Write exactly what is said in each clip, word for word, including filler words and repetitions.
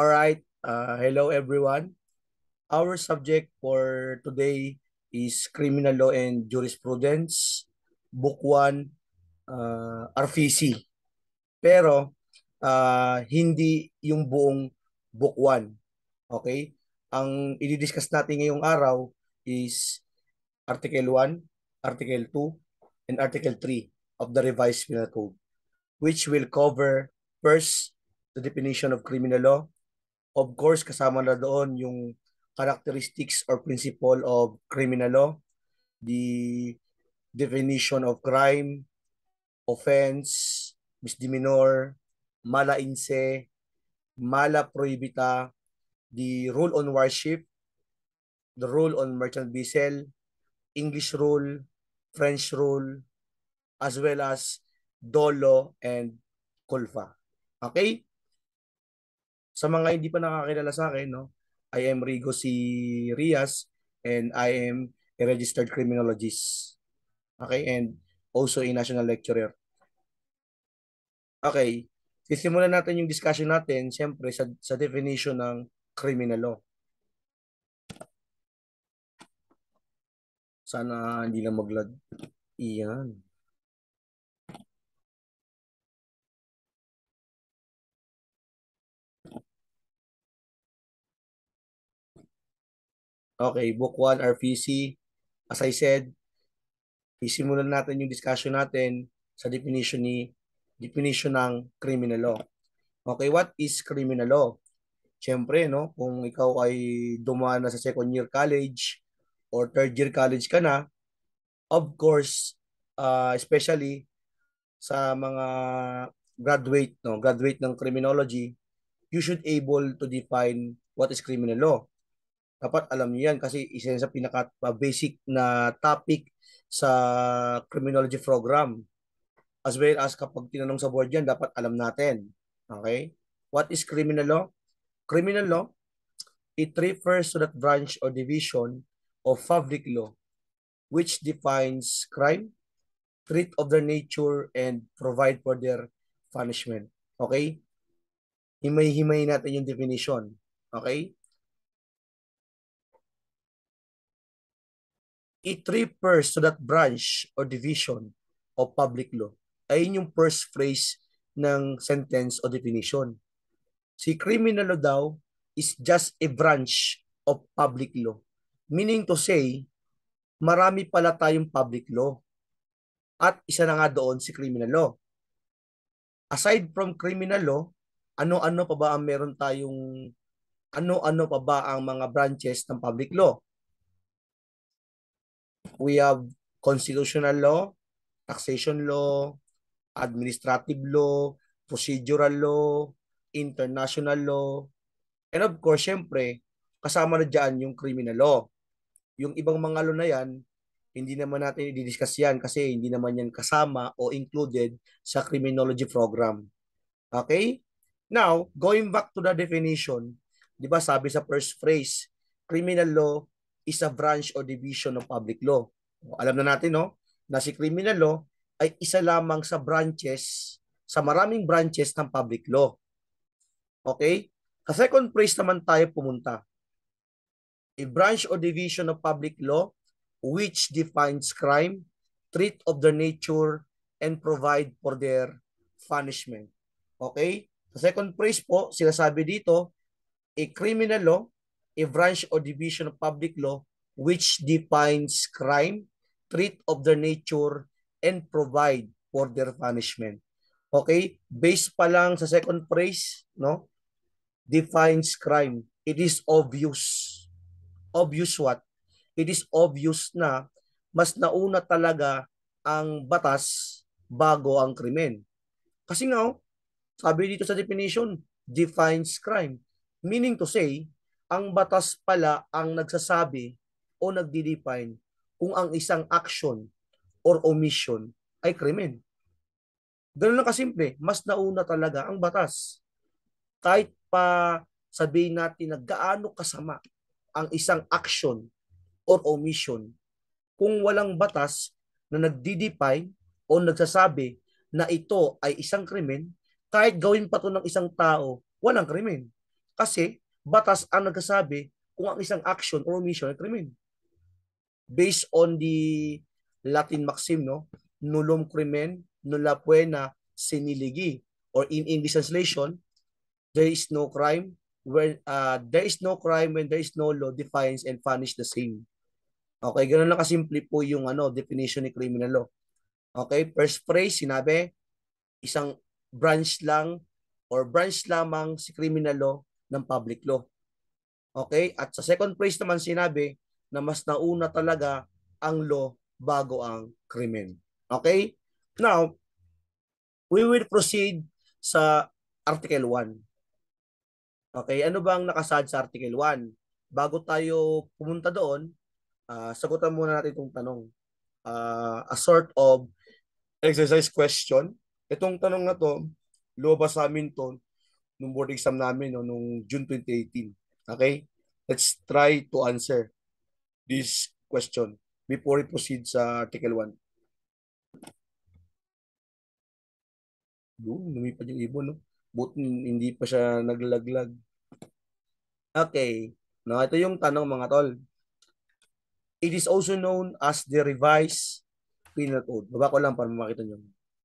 All right. Uh, hello, everyone. Our subject for today is Criminal Law and Jurisprudence, Book one, uh, R P C. Pero uh, hindi yung buong Book one. Okay? Ang i-discuss natin ngayong araw is Article one, Article two, and Article three of the Revised Penal Code, which will cover first the definition of criminal law. Of course, kasama na doon yung characteristics or principle of criminal law, the definition of crime, offense, misdemeanor, mala inse, mala prohibita, the rule on warship, the rule on merchant vessel, English rule, French rule, as well as Dolo and Culpa. Okay? Sa mga hindi pa nakakilala sa akin, no, I am Rigo C. Rias and I am a registered criminologist. Okay, and also a national lecturer. Okay, sisimulan natin yung discussion natin, siyempre, sa, sa definition ng criminal law. Sana hindi na mag-lag. Iyan. Okay, Book one, R P C. As I said, sisimulan natin yung discussion natin sa definition ni definition ng criminal law. Okay, what is criminal law? Siyempre, no, kung ikaw ay dumaan na sa second year college or third year college ka na, of course, uh, especially sa mga graduate, no, graduate ng criminology, you should able to define what is criminal law. Dapat alam niyo yan kasi isa yan sa pinaka-basic na topic sa criminology program. As well as kapag tinanong sa board yan, dapat alam natin. Okay? What is criminal law? Criminal law, it refers to that branch or division of public law which defines crime, treat of their nature, and provide for their punishment. Okay? Himay-himay natin yung definition. Okay? It refers to that branch or division of public law. Ayun yung first phrase ng sentence o definition. Si criminal law daw is just a branch of public law. Meaning to say, marami pala tayong public law. At isa na nga doon si criminal law. Aside from criminal law, ano-ano pa ba ang meron tayong, ano-ano pa ba ang mga branches ng public law? We have constitutional law, taxation law, administrative law, procedural law, international law, and of course, syempre, kasama na dyan yung criminal law. Yung ibang mga law na yan, hindi naman natin i-discuss yan kasi hindi naman yan kasama o included sa criminology program. Okay? Now, going back to the definition, di ba sabi sa first phrase, criminal law is a branch or division of public law. Alam na natin, no, na si criminal law ay isa lamang sa branches, sa maraming branches ng public law. Okay? Sa second phrase naman tayo pumunta. A branch or division of public law which defines crime, treat of their nature, and provide for their punishment. Okay? Sa second phrase po, sinasabi dito, a criminal law, a branch or division of public law which defines crime, treat of their nature, and provide for their punishment. Okay? Based pa lang sa second phrase, no? Defines crime. It is obvious. Obvious what? It is obvious na mas nauna talaga ang batas bago ang krimen. Kasi nga, sabi dito sa definition, defines crime. Meaning to say, ang batas pala ang nagsasabi o nagdi-define kung ang isang action or omission ay krimen. Ganun lang kasimple, mas nauna talaga ang batas. Kahit pa sabihin natin na gaano kasama ang isang action or omission, kung walang batas na nagdi-define o nagsasabi na ito ay isang krimen, kahit gawin pa to ng isang tao, walang krimen. Kasi batas ang nagsasabi kung ang isang action or omission ay krimen. Based on the Latin maxim, no? Nullum crimen, nulla poena sine lege. Or in English translation, there is no crime when uh, there is no crime when there is no law defines and punish the same. Okay, ganoon lang kasimple po yung ano definition ni criminal law. Okay, first phrase sinabi, isang branch lang or branch lamang si criminal law ng public law. Okay? At sa second phrase naman sinabi na mas nauna talaga ang law bago ang krimen. Okay? Now, we will proceed sa Article one. Okay? Ano bang nakasad sa Article one? Bago tayo pumunta doon, uh, sagutan muna natin itong tanong. Uh, a sort of exercise question. Itong tanong na to, lumabas sa amin to nung board exam namin no, nung June twenty eighteen. Okay? Let's try to answer this question before we proceed sa Article one. Doon, lumipad yung ibon, no? But hindi pa siya naglalaglag. Okay. No, ito yung tanong mga tol. It is also known as the revised penal code. Baba ko lang para makita nyo.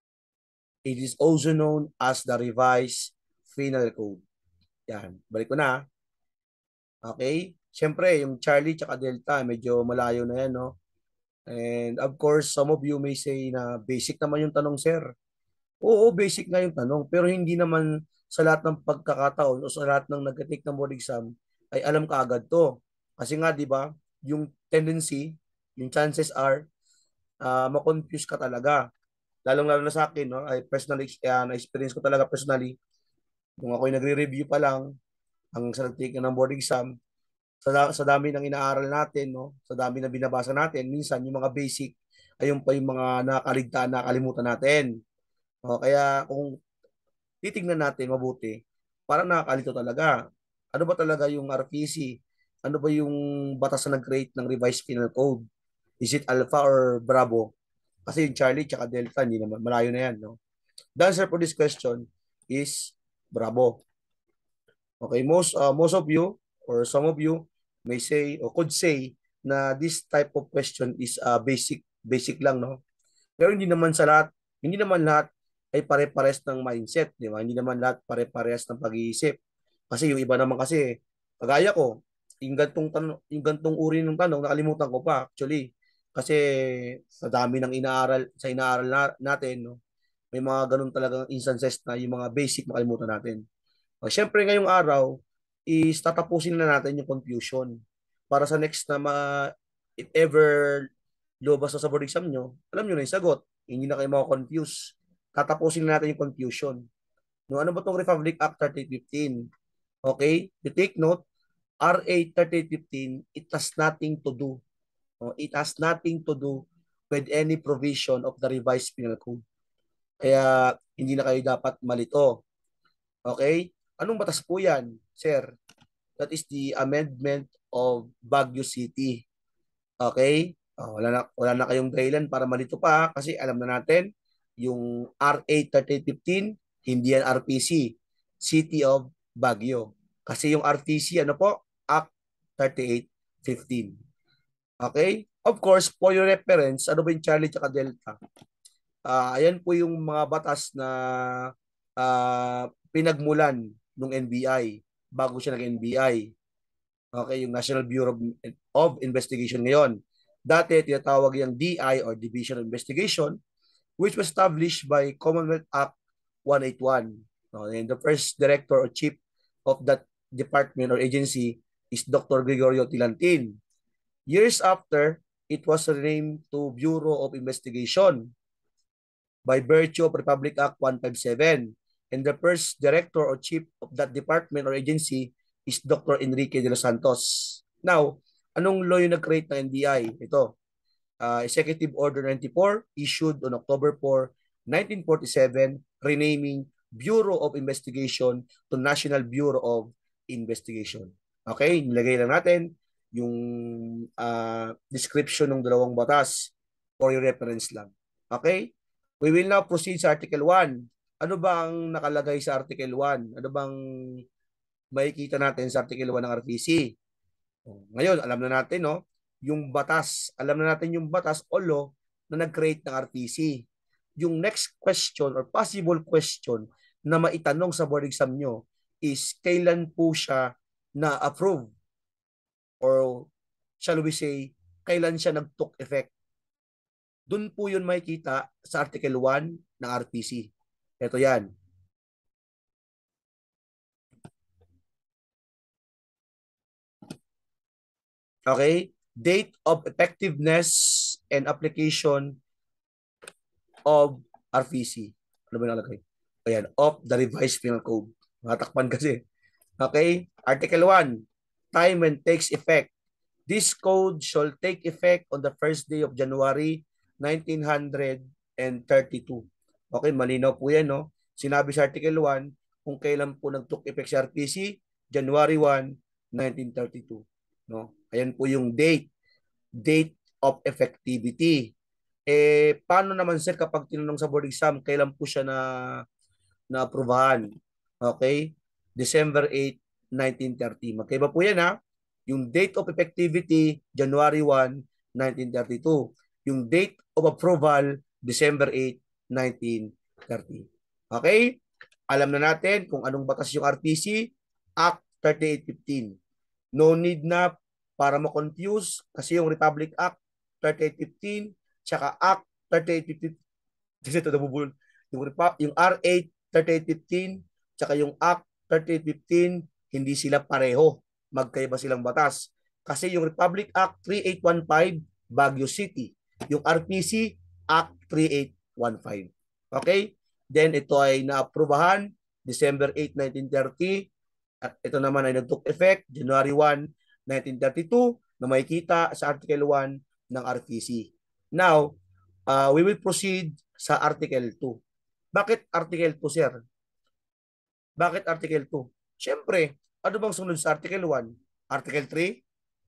It is also known as the revised penal code. Yan. Balik ko na. Okay? Siyempre, yung Charlie tsaka Delta, medyo malayo na yan, no? And of course, some of you may say na basic naman yung tanong, sir. Oo, basic nga yung tanong. Pero hindi naman sa lahat ng pagkakataon o sa lahat ng nag-take ng board exam ay alam ka agad to. Kasi nga, di ba, yung tendency, yung chances are, uh, ma-confuse ka talaga. Lalong-lalo na sa akin, no? Ay personally, uh, na-experience ko talaga personally. Nung ako'y nagre-review pa lang, ang sa nag-take ng board exam, sa, sa dami ng inaaral natin, no? Sa dami na binabasa natin, minsan yung mga basic, ayun pa yung mga nakaligtaan, nakalimutan natin. O, kaya kung titignan natin mabuti, parang nakakalito talaga. Ano ba talaga yung R P C? Ano ba yung batas na nag-create ng revised penal code? Is it Alpha or Bravo? Kasi yung Charlie tsaka Delta, hindi naman, malayo na yan. No? The answer for this question is Bravo. Okay, most uh, most of you or some of you may say or could say na this type of question is uh, basic basic lang, no? Pero hindi naman sa lahat, hindi naman lahat ay pare-pares ng mindset, di ba? Hindi naman lahat pare-pares ng pag-iisip. Kasi yung iba naman kasi, kagaya ko, yung gantong tanong, yung gantong uri ng tanong nakalimutan ko pa actually. Kasi sa dami ng inaaral, sa inaaral na, natin, no? May mga ganun talagang instances na yung mga basic makalimutan natin. Uh, Siyempre ngayong araw is tatapusin na natin yung confusion para sa next na ma if ever lumabas na sa board exam nyo, alam nyo na yung sagot. Hindi na kayo makakonfuse. Tatapusin na natin yung confusion. No, ano ba itong Republic Act thirty fifteen? Okay? You take note, R A thirty fifteen, it has nothing to do. No, it has nothing to do with any provision of the revised penal code. Kaya hindi na kayo dapat malito. Okay? Anong batas po yan, sir? That is the amendment of Baguio City. Okay? Oh, wala na wala na kayong dahilan para malito pa kasi alam na natin yung R A thirty fifteen hindi yan R P C, City of Baguio. Kasi yung R P C ano po? Act thirty-eight fifteen. Okay? Of course, for your reference, ano ba yung Charlie at Delta? Uh, ayan po yung mga batas na uh, pinagmulan ng N B I bago siya nag-N B I. Okay, yung National Bureau of Investigation ngayon. Dati tinatawag yung D I or Division of Investigation, which was established by Commonwealth Act one eighty-one. And the first director or chief of that department or agency is Doctor Gregorio Tilantin. Years after, it was renamed to Bureau of Investigation by virtue of Republic Act one fifty-seven. And the first director or chief of that department or agency is Doctor Enrique de los Santos. Now, anong law yung nag-create ng N B I? Ito, uh, Executive Order ninety-four issued on October fourth, nineteen forty-seven, renaming Bureau of Investigation to National Bureau of Investigation. Okay, nilagay lang natin yung uh, description ng dalawang batas for your reference lang. Okay? We will now proceed sa Article one. Ano ba ang nakalagay sa Article one? Ano bang makikita natin sa Article one ng R P C. Ngayon, alam na natin, no? Yung batas, alam na natin yung batas o law na nag-create ng R P C. Yung next question or possible question na maitanong sa board exam nyo is kailan po siya na-approve or shall we say, kailan siya nag-took effect. Doon po yun makikita sa Article one ng R P C. Ito yan. Okay? Date of effectiveness and application of R P C. Ano ba nakalagay? Ayan, of the revised penal code. Matakpan kasi. Okay? Article one, time when takes effect. This code shall take effect on the first day of January nineteen thirty-two. Okay, malinaw po yan, no? Sinabi sa Article one, kung kailan po nag-took effect sa R P C, January first, nineteen thirty-two. No? Ayan po yung date. Date of effectivity. Eh, paano naman sir kapag tinanong sa board exam, kailan po siya na na-aprobahan? Okay? December eighth, nineteen thirty. Magkaiba po yan ha. Yung date of effectivity, January first, nineteen thirty-two. Yung date of approval, December eighth, nineteen thirty. Okay? Alam na natin kung anong batas yung R P C, Act thirty-eight fifteen. No need na para ma-confuse kasi yung Republic Act thirty-eight fifteen tsaka Act thirty-eight fifteen kasi ito nabubulol. Yung, yung R eight thirty-eight fifteen tsaka yung Act thirty-eight fifteen hindi sila pareho. Magkaiba silang batas. Kasi yung Republic Act thirty-eight fifteen Baguio City. Yung R P C Act thirty-eight fifteen. Okay? Then ito ay naaprubahan December eighth, nineteen thirty. At ito naman ay nag-took effect January first, nineteen thirty-two na makikita sa Article one ng R P C. Now, uh, we will proceed sa Article two. Bakit Article two, sir? Bakit Article two? Siyempre, ano bang sunod sa Article one? Article three?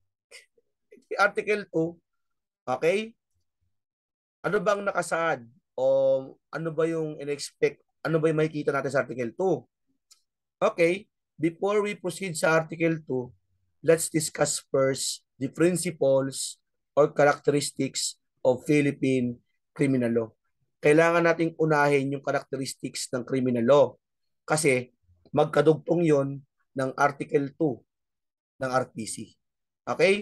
Article two, okay? Ano bang nakasaad? O ano ba yung in-expect? Ano ba yung makikita natin sa Article two? Okay, before we proceed sa Article two, let's discuss first the principles or characteristics of Philippine criminal law. Kailangan nating unahin yung characteristics ng criminal law kasi magkadugtong yon ng Article two ng R P C. Okay?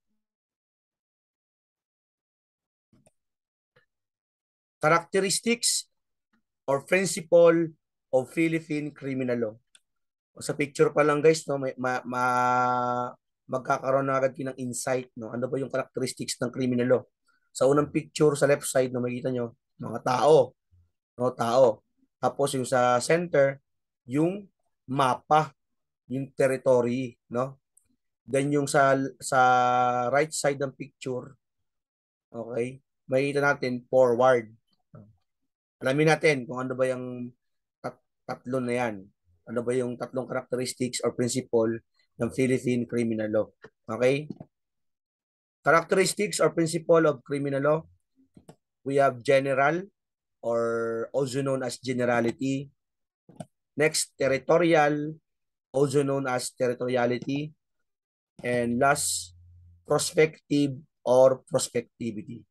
Characteristics or principle of Philippine criminal law. Sa picture pa lang guys, no, may, ma, ma, magkakaroon na agad ng insight. No? Ano ba yung characteristics ng criminal law? Sa unang picture sa left side, no, makikita nyo, mga tao. No, tao. Tapos yung sa center, yung mapa, yung territory. No? Then yung sa, sa right side ng picture, okay, makikita natin forward. Alamin natin kung ano ba yung tat tatlo na yan. Ano ba yung tatlong characteristics or principle ng Philippine criminal law. Okay? Characteristics or principle of criminal law. We have general or also known as generality. Next, territorial, also known as territoriality. And last, prospective or prospectivity.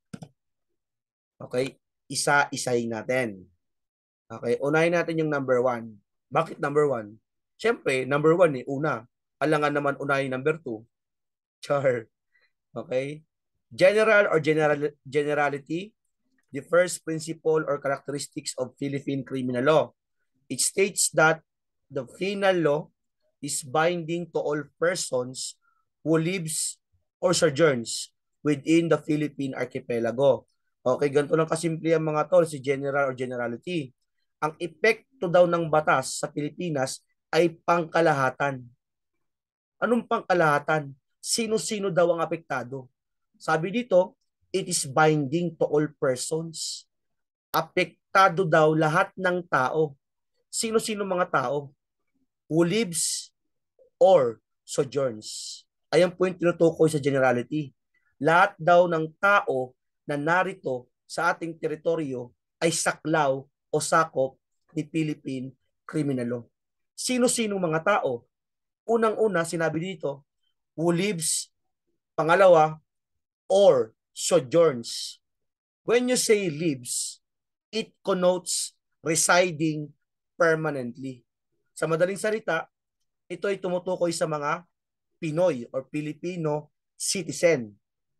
Okay? Isa-isahin natin. Okay? Unahin natin yung number one. Bakit number one? Siyempre, number one eh, una. Alangan naman unahin number two. Char. Okay? General or general, generality, the first principle or characteristics of Philippine criminal law. It states that the penal law is binding to all persons who lives or sojourns within the Philippine archipelago. Okay, ganito lang kasimple ang mga tol, si general or generality. Ang epekto daw ng batas sa Pilipinas ay pangkalahatan. Anong pangkalahatan? Sino-sino daw ang apektado? Sabi dito, it is binding to all persons. Apektado daw lahat ng tao. Sino-sino mga tao? Who lives or sojourns. Ayan po yung tinutukoy sa generality. Lahat daw ng tao na narito sa ating teritoryo ay saklaw o sakop ni Philippine criminal law. Sino-sino mga tao? Unang-una, sinabi dito, who lives, pangalawa, or sojourns. When you say lives, it connotes residing permanently. Sa madaling salita, ito ay tumutukoy sa mga Pinoy or Filipino citizen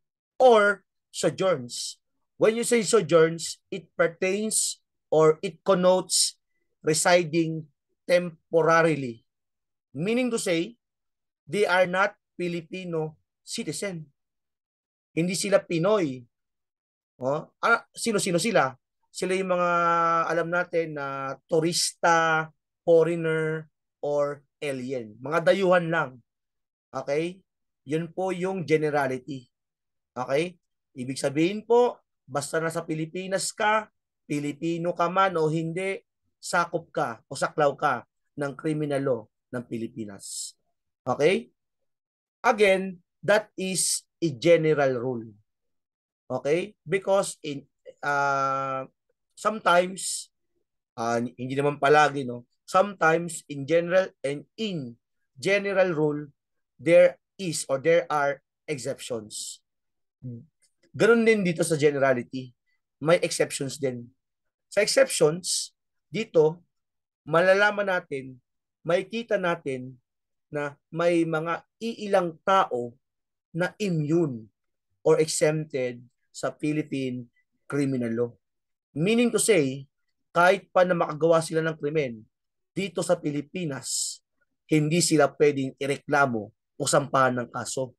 or sojourns. When you say sojourns, it pertains or it connotes residing temporarily. Meaning to say, they are not Filipino citizen. Hindi sila Pinoy. Oh, ah, sino-sino sila? Sila yung mga alam natin na turista, foreigner, or alien. Mga dayuhan lang. Okay? Yun po yung generality. Okay? Ibig sabihin po, basta nasa Pilipinas ka, Pilipino ka man o hindi, sakop ka o saklaw ka ng criminal law ng Pilipinas. Okay? Again, that is a general rule. Okay? Because in uh, sometimes, uh, hindi naman palagi, no? Sometimes in general and in general rule, there is or there are exceptions. Ganun din dito sa generality. May exceptions din. Sa exceptions, dito, malalaman natin, makikita natin na may mga iilang tao na immune or exempted sa Philippine criminal law. Meaning to say, kahit pa na makagawa sila ng krimen dito sa Pilipinas, hindi sila pwedeng ireklamo o sampahan ng kaso.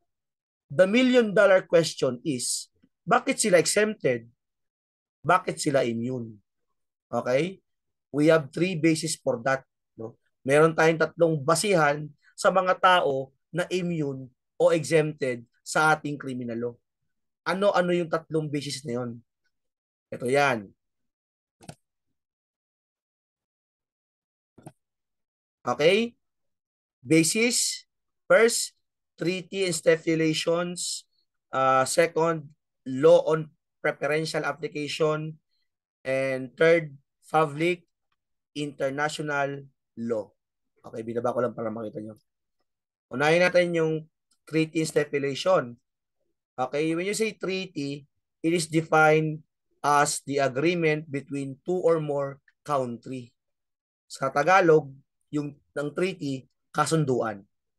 The million dollar question is, bakit sila exempted? Bakit sila immune? Okay? We have three bases for that. No? Meron tayong tatlong basihan sa mga tao na immune o exempted sa ating criminal law. Ano-ano yung tatlong basis na yun? Ito yan. Okay? Basis. First, treaty and stipulations. Uh, second, law on preferential application. And third, public international law. Okay, binaba ko lang para makita nyo. Unahin natin yung treaty and stipulation. Okay, when you say treaty, it is defined as the agreement between two or more country. Sa Tagalog, yung ng treaty, kasunduan.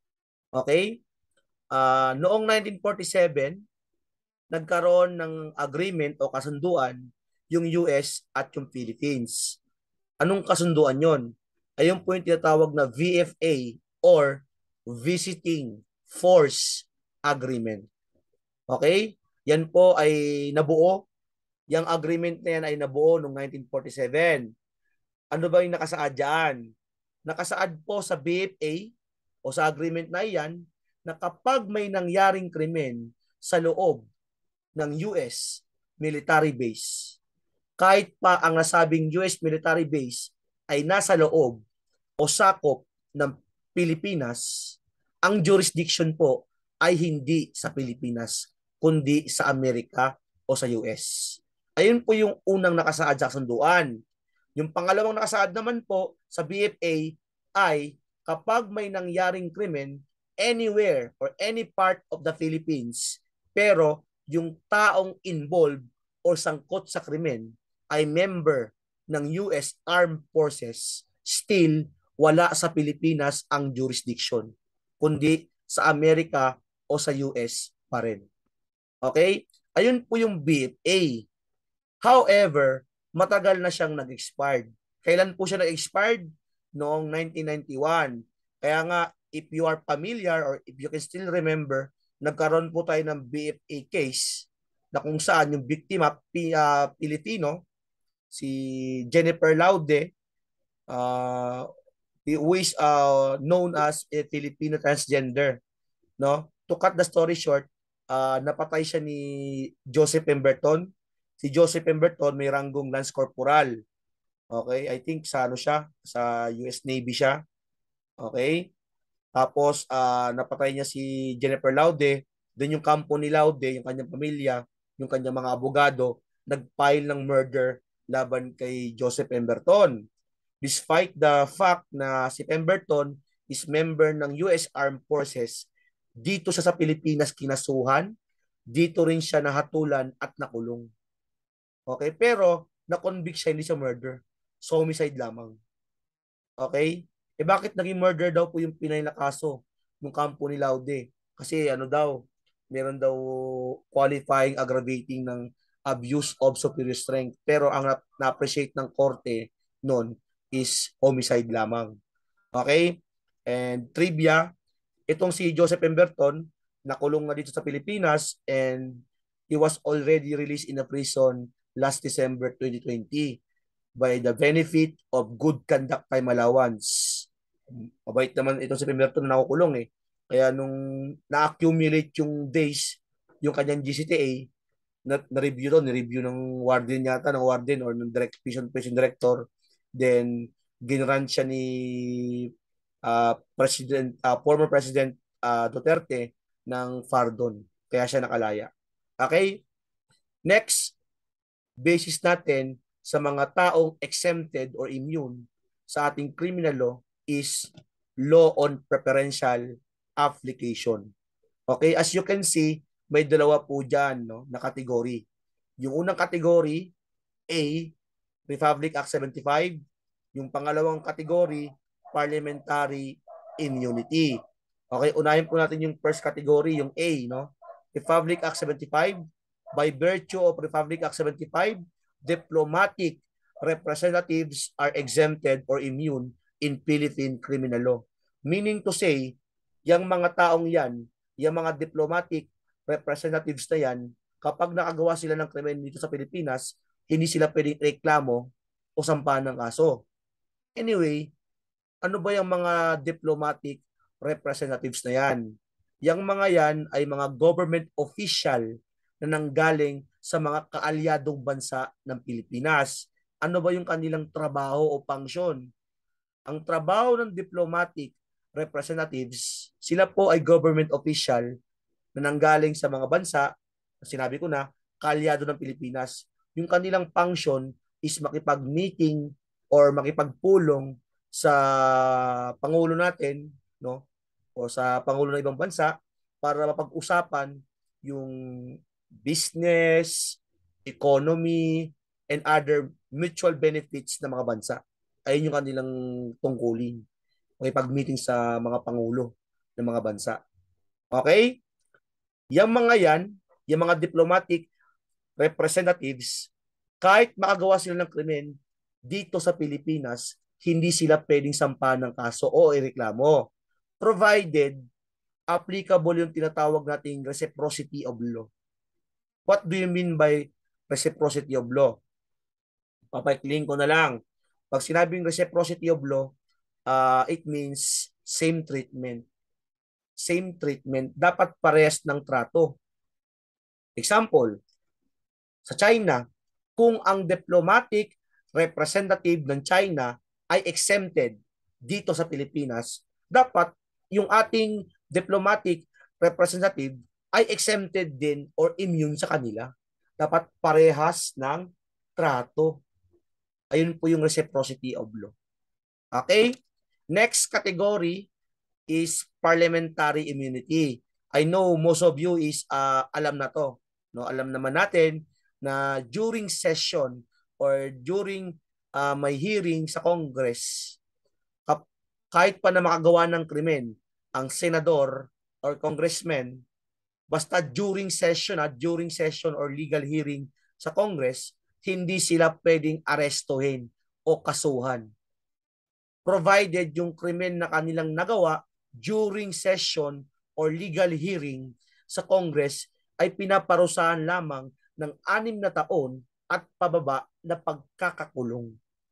Okay? Uh, noong nineteen forty-seven, nagkaroon ng agreement o kasunduan yung U S at yung Philippines. Anong kasunduan yon? Ayun po yung tinatawag na V F A or Visiting Force Agreement. Okay? Yan po ay nabuo. Yung agreement na yan ay nabuo noong nineteen forty-seven. Ano ba yung nakasaad dyan? Nakasaad po sa V F A o sa agreement na yan na kapag may nangyaring krimen sa loob ng U S military base, kahit pa ang nasabing U S military base ay nasa loob o sakop ng Pilipinas, ang jurisdiction po ay hindi sa Pilipinas, kundi sa Amerika o sa U S. Ayun po yung unang nakasaad sa kasunduan. Yung pangalawang nakasaad naman po sa V F A ay kapag may nangyaring krimen anywhere or any part of the Philippines, pero yung taong involved or sangkot sa krimen ay member ng U S Armed Forces, still wala sa Pilipinas ang jurisdiction, kundi sa Amerika o sa U S pa rin. Okay? Ayun po yung V F A. However, matagal na siyang nag-expired. Kailan po siya nag-expired? Noong nineteen ninety-one. Kaya nga, if you are familiar or if you can still remember, nagkaroon po tayo ng V F A case na kung saan yung biktima, uh, Pilipino, si Jennifer Laude, uh, who is uh, known as a Filipino transgender. No? To cut the story short, uh, napatay siya ni Joseph Pemberton. Si Joseph Pemberton may ranggong Lance Corporal. Okay? I think sa ano siya, sa U S Navy siya. Okay? Tapos, uh, napatay niya si Jennifer Laude. Doon yung kampo ni Laude, yung kanyang pamilya, yung kanyang mga abogado, nag-file ng murder laban kay Joseph Pemberton. Despite the fact na si Pemberton is member ng U S Armed Forces, dito siya sa Pilipinas kinasuhan, dito rin siya nahatulan at nakulong. Okay? Pero, na-convict siya, hindi siya murder. So, homicide lamang. Okay? Eh bakit naging murder daw po yung Pinay na kaso ng kampo ni Laude? Kasi ano daw, meron daw qualifying aggravating ng abuse of superior strength. Pero ang na-appreciate ng korte noon is homicide lamang. Okay? And trivia, itong si Joseph Emberton, nakulong na dito sa Pilipinas and he was already released in a prison last December twenty twenty by the benefit of good conduct time allowance. Mabait naman ito si Emberton na nakukulong eh. Kaya nung na-accumulate yung days, yung kanyang G C T A, na-review to, na-review ng warden yata, ng warden or ng direct prison, prison director, then ginrant siya ni uh, President, uh, former President uh, Duterte ng Fardon. Kaya siya nakalaya. Okay? Next, basis natin sa mga taong exempted or immune sa ating criminal law is law on preferential application. Okay? As you can see, may dalawa po dyan no, na kategory. Yung unang kategory, A, Republic Act seventy-five. Yung pangalawang kategory, Parliamentary Immunity. Okay, unahin po natin yung first category, yung A, no? Republic Act seventy-five. By virtue of Republic Act seventy-five, diplomatic representatives are exempted or immune in Philippine criminal law. Meaning to say, yung mga taong yan, yung mga diplomatic representatives na yan, kapag nakagawa sila ng krimen dito sa Pilipinas, hindi sila pwedeng reklamo o sampahan ng kaso. Anyway, ano ba yung mga diplomatic representatives na yan? Yang mga yan ay mga government official na nanggaling sa mga kaalyadong bansa ng Pilipinas. Ano ba yung kanilang trabaho o function? Ang trabaho ng diplomatic representatives, sila po ay government official na nanggaling sa mga bansa, sinabi ko na, kaalyado ng Pilipinas. Yung kanilang function is makipag-meeting or makipagpulong sa Pangulo natin, no? O sa Pangulo ng ibang bansa para mapag-usapan yung business, economy, and other mutual benefits ng mga bansa. Ayun yung kanilang tungkulin. Makipag-meeting sa mga Pangulo ng mga bansa. Okay? Yung mga yan, yung mga diplomatic representatives, kahit makagawa sila ng krimen dito sa Pilipinas, hindi sila pwedeng sampahan ng kaso o ireklamo. Provided, applicable yung tinatawag nating reciprocity of law. What do you mean by reciprocity of law? Papaikling ko na lang. Pag sinabing reciprocity of law, uh, it means same treatment. Same treatment, dapat parehas ng trato. Example, sa China, kung ang diplomatic representative ng China ay exempted dito sa Pilipinas, dapat yung ating diplomatic representative ay exempted din or immune sa kanila. Dapat parehas ng trato. Ayun po yung reciprocity of law. Okay? Next category is parliamentary immunity. I know most of you is uh, alam na to. No? Alam naman natin na during session or during uh, may hearing sa Congress, kahit pa na makagawa ng krimen, ang senador or congressman, basta during session at during session or legal hearing sa Congress, hindi sila pwedeng arestuhin o kasuhan. Provided yung krimen na kanilang nagawa during session or legal hearing sa Congress ay pinaparusahan lamang ng anim na taon at pababa na pagkakakulong.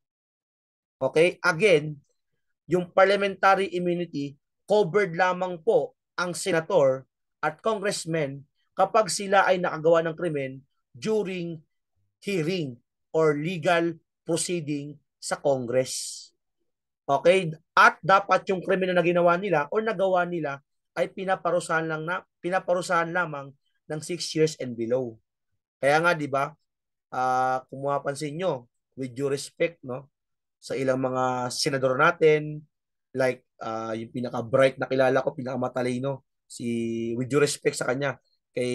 Okay? Again, yung parliamentary immunity covered lamang po ang senator at congressman kapag sila ay nakagawa ng krimen during hearing or legal proceeding sa Congress. Okay? At dapat yung krimen na ginawa nila or nagawa nila ay pinaparusahan lang na pinaparusahan lamang ng six years and below. Kaya nga 'di ba? Uh, kung mapapansin nyo, with due respect no sa ilang mga senador natin like uh, yung pinaka-bright na kilala ko, pinaka-matalino, si, with due respect sa kanya, kay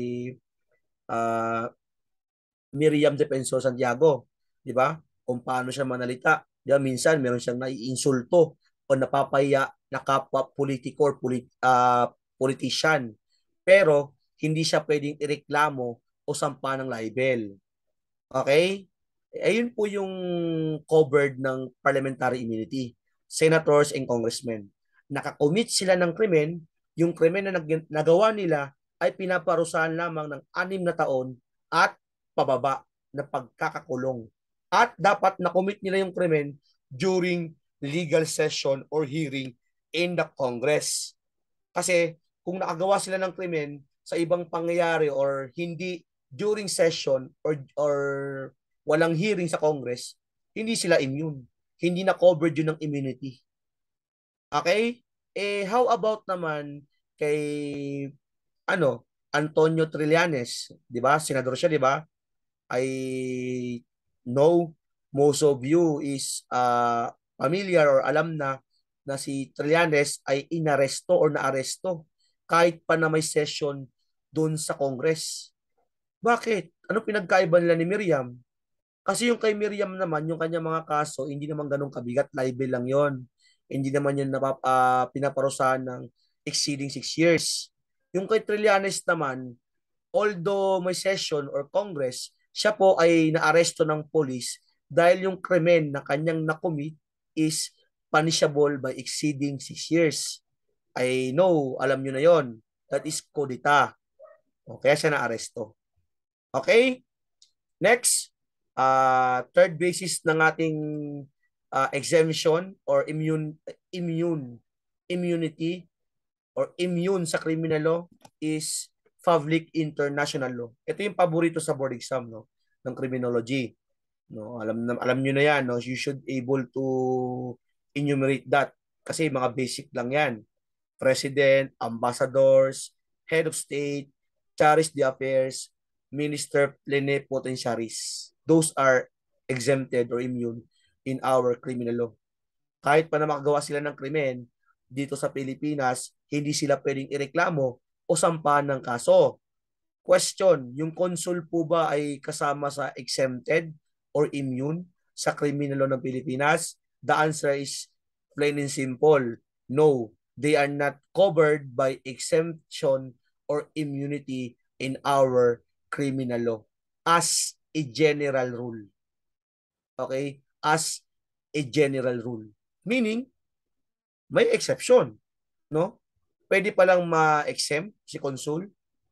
uh, Miriam Defensor Santiago, di ba? Kung paano siya manalita. Di ba? Minsan, meron siyang naiinsulto o napapaya na kapwa politiko or polit, uh, politician. Pero, hindi siya pwedeng ireklamo o sampa ng libel. Okay? Ayun po yung covered ng parliamentary immunity. Senators and congressmen. Nakakommit sila ng krimen, yung krimen na nag- nagawa nila ay pinaparusahan lamang ng anim na taon at pababa na pagkakakulong. At dapat nakomit nila yung krimen during legal session or hearing in the Congress. Kasi kung nakagawa sila ng krimen sa ibang pangyayari or hindi during session or or walang hearing sa Congress, hindi sila immune. Hindi na covered yun ng immunity. Okay? Eh, how about naman kay ano, Antonio Trillanes, 'di ba? Senador siya, 'di ba? I know most of you is uh, familiar or alam na na si Trillanes ay inaresto or naaresto kahit pa na may session doon sa Congress. Bakit? Ano pinagkaiba nila ni Miriam? Kasi yung kay Miriam naman, yung kanya mga kaso, hindi naman ganun kabigat, libel lang yon. Hindi naman yun napap, uh, pinaparusahan ng exceeding six years. Yung kay Trillanes naman, although may session or Congress, siya po ay naaresto ng police dahil yung krimen na kanyang nakomit is punishable by exceeding six years. I know, alam nyo na yon. That is kudita. O, kaya siya naaresto. Okay? Next, uh, third basis ng ating uh, exemption or immune, immune, immunity or immune sa criminal law is public international law. Ito yung paborito sa board exam, no, ng criminology. No, alam na, alam niyo na 'yan, no. You should able to enumerate that kasi mga basic lang 'yan. President, ambassadors, head of state, charis d'affaires, minister plenipotentiaries. Those are exempted or immune in our criminal law. Kahit pa na makagawa sila ng krimen dito sa Pilipinas, hindi sila pwedeng ireklamo o sampahan ng kaso. Question, yung consul po ba ay kasama sa exempted or immune sa criminal law ng Pilipinas? The answer is plain and simple. No, they are not covered by exemption or immunity in our criminal law as a general rule. Okay? As a general rule. Meaning, may exception. No? Pwede palang ma-exempt si consul.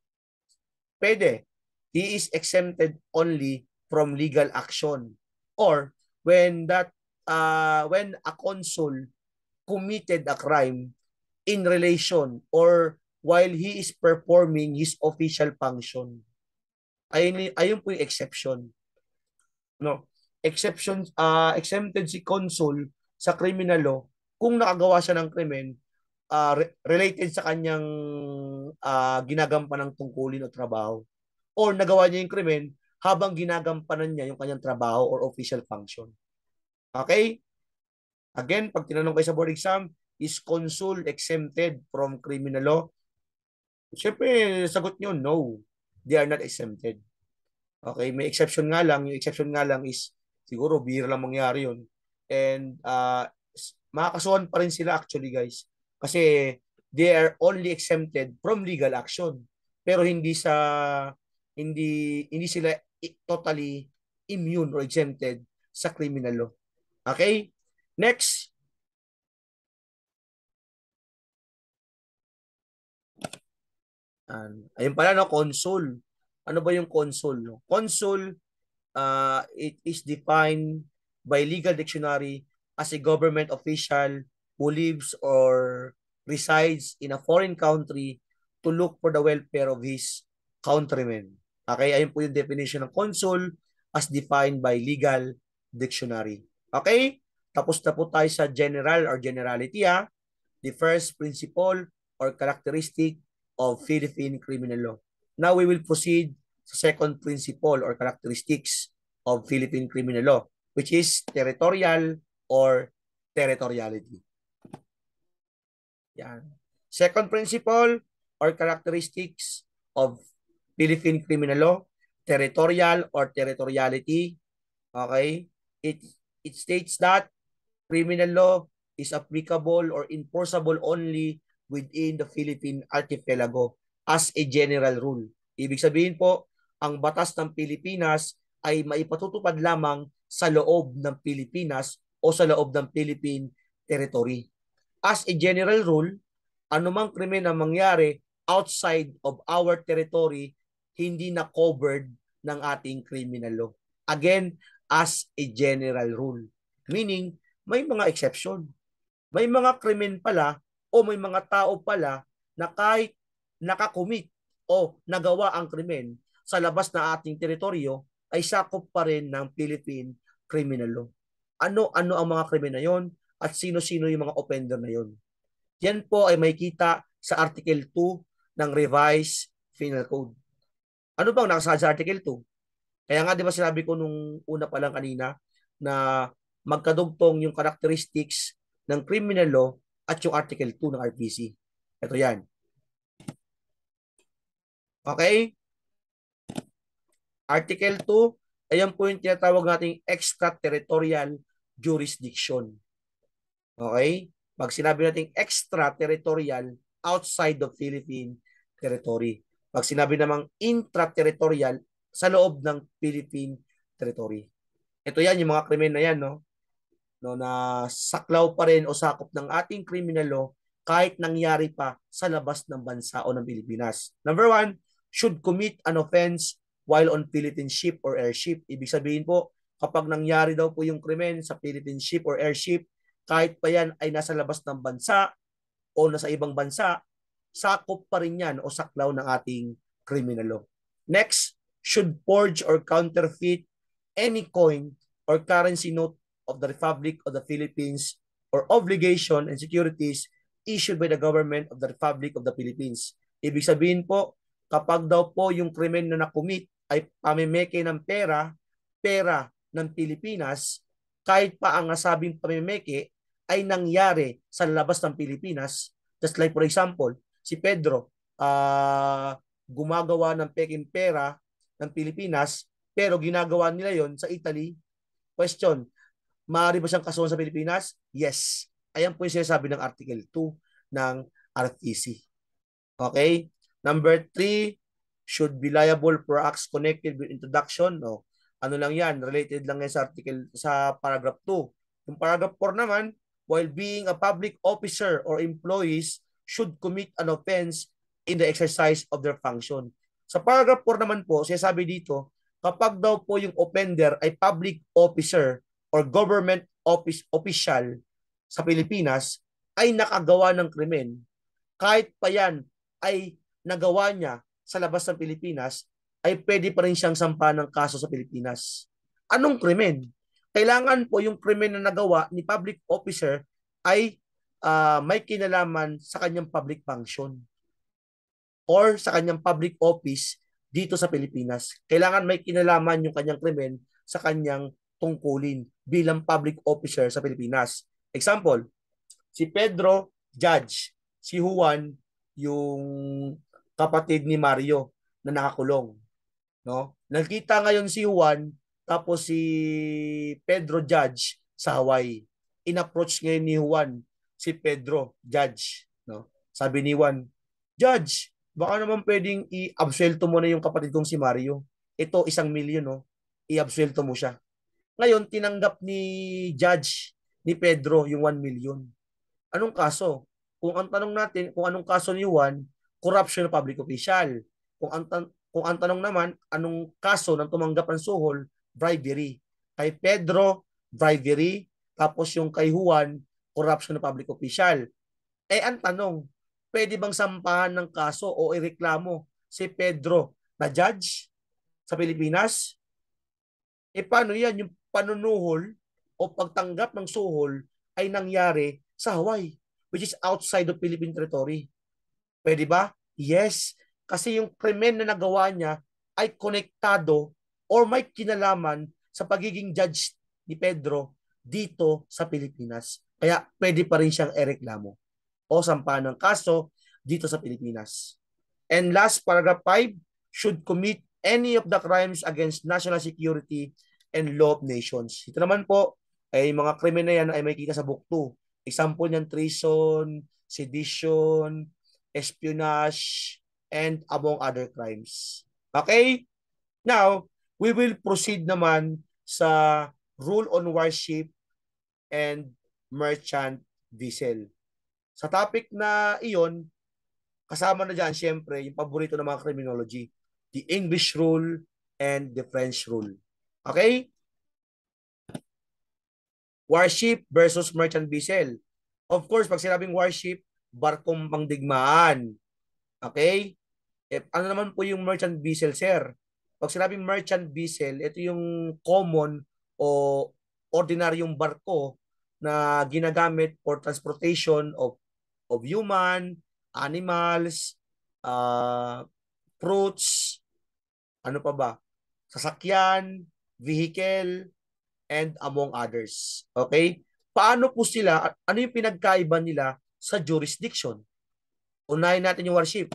Pwede. He is exempted only from legal action. Or when that uh, when a consul committed a crime in relation or while he is performing his official function. Ayun, ayun po yung exception. No? Exception, uh, exempted si consul sa criminal law kung nakagawa siya ng krimen uh, re- related sa kanyang uh, ginagampanan ng tungkulin o trabaho. Or nagawa niya yung krimen habang ginagampanan niya yung kanyang trabaho or official function. Okay? Again, pag tinanong kayo sa board exam, is consul exempted from criminal law? Siyempre, sagot nyo, no. They are not exempted. Okay, may exception nga lang. Yung exception nga lang is, siguro, bihira lang mangyari yun. And, uh, makakasuhan pa rin sila actually, guys. Kasi, they are only exempted from legal action. Pero hindi sa, hindi, hindi sila totally immune or exempted sa criminal law. Okay? Next, Um, ayun pala, no, consul. Ano ba yung consul? No? Consul, uh, it is defined by legal dictionary as a government official who lives or resides in a foreign country to look for the welfare of his countrymen. Okay, ayun po yung definition ng consul as defined by legal dictionary. Okay? Tapos na po tayo sa general or generality, ha? The first principle or characteristic of Philippine criminal law. Now we will proceed sa second principle or characteristics of Philippine criminal law, which is territorial or territoriality. Yan. Second principle or characteristics of Philippine criminal law, territorial or territoriality. Okay? It, it states that criminal law is applicable or enforceable only within the Philippine archipelago as a general rule. Ibig sabihin po, ang batas ng Pilipinas ay maipatutupad lamang sa loob ng Pilipinas o sa loob ng Philippine territory. As a general rule, anumang krimen na mangyari outside of our territory, hindi na covered ng ating criminal law. Again, as a general rule. Meaning, may mga exception. May mga krimen pala o may mga tao pala na kahit nakakumit o nagawa ang krimen sa labas na ating teritoryo ay sakop pa rin ng Philippine criminal law. Ano-ano ang mga krimen na yon at sino-sino yung mga offender na yon. Yan po ay may kita sa Article two ng Revised Penal Code. Ano bang nakasaad sa Article two? Kaya nga di ba sinabi ko nung una pa lang kanina na magkadugtong yung characteristics ng criminal law at yung Article two ng R P C. Ito yan. Okay? Article two, ayan po yung tinatawag nating extraterritorial jurisdiction. Okay? Pag sinabi nating extraterritorial, outside the Philippine territory. Pag sinabi namang intraterritorial, sa loob ng Philippine territory. Ito yan, yung mga krimen na yan, no? No, na saklaw pa rin o sakop ng ating criminal law kahit nangyari pa sa labas ng bansa o ng Pilipinas. Number one, should commit an offense while on Philippine ship or airship. Ibig sabihin po, kapag nangyari daw po yung krimen sa Philippine ship or airship, kahit pa yan ay nasa labas ng bansa o nasa ibang bansa, sakop pa rin yan o saklaw ng ating criminal law. Next, should forge or counterfeit any coin or currency note of the Republic of the Philippines or obligation and securities issued by the government of the Republic of the Philippines. Ibig sabihin po, kapag daw po yung krimen na nakumit ay pamimeke ng pera, pera ng Pilipinas, kahit pa ang nasabing pamimeke ay nangyari sa labas ng Pilipinas, just like for example, si Pedro, uh, gumagawa ng peking pera ng Pilipinas, pero ginagawa nila yon sa Italy. Question, maaari ba siyang kasuhan sa Pilipinas? Yes. Ayan po yung sinasabi ng Article two ng R P C. Okay? Number three, should be liable for acts connected with introduction. No? Ano lang yan? Related lang yan sa article, sa paragraph two. Yung paragraph four naman, while being a public officer or employees should commit an offense in the exercise of their function. Sa paragraph four naman po, sinasabi dito, kapag daw po yung offender ay public officer or government office official sa Pilipinas ay nakagawa ng krimen, kahit pa yan ay nagawa niya sa labas ng Pilipinas, ay pwede pa rin siyang sampahan ng kaso sa Pilipinas. Anong krimen? Kailangan po yung krimen na nagawa ni public officer ay uh, may kinalaman sa kanyang public function or sa kanyang public office dito sa Pilipinas. Kailangan may kinalaman yung kanyang krimen sa kanyang tungkulin bilang public officer sa Pilipinas. Example, si Pedro, judge. Si Juan, yung kapatid ni Mario na nakakulong. No? Nakita ngayon si Juan, tapos si Pedro, judge sa Hawaii. In-approach ngayon ni Juan si Pedro, judge. No? Sabi ni Juan, judge, baka naman pwedeng i-absuelto mo na yung kapatid kong si Mario. Ito, isang milyon, no? I-absuelto mo siya. Ngayon, tinanggap ni judge ni Pedro yung one million. Anong kaso? Kung ang tanong natin, kung anong kaso ni Juan, corruption of public official. Kung ang, kung ang tanong naman, anong kaso ng tumanggap ng suhol, bribery. Kay Pedro, bribery. Tapos yung kay Juan, corruption of public official. Eh, ang tanong, pwede bang sampahan ng kaso o ireklamo si Pedro na judge sa Pilipinas? Eh, paano yan? Yung panunuhol o pagtanggap ng suhol ay nangyari sa Hawaii, which is outside of Philippine territory. Pwede ba? Yes. Kasi yung krimen na nagawa niya ay konektado or may kinalaman sa pagiging judge ni Pedro dito sa Pilipinas. Kaya pwede pa rin siyang ereklamo. o sampahan ng kaso dito sa Pilipinas. And last, paragraph five, should commit any of the crimes against national security and law of nations. Ito naman po ay mga krimen na yan ay may kita sa book two. Example niyan, treason, sedition, espionage, and among other crimes. Okay? Now, we will proceed naman sa rule on warship and merchant vessel. Sa topic na iyon, kasama na dyan, syempre, yung paborito ng mga criminology, the English rule and the French rule. Okay? Warship versus merchant vessel. Of course, pag sinabing warship, barkong pangdigmaan. Okay? Eh, ano naman po yung merchant vessel, sir? Pag sinabing merchant vessel, ito yung common o ordinaryong barko na ginagamit for transportation of of human, animals, uh, fruits, ano pa ba? Sasakyan, vehicle, and among others. Okay? Paano po sila, ano yung pinagkaiba nila sa jurisdiction? Unahin natin yung warship.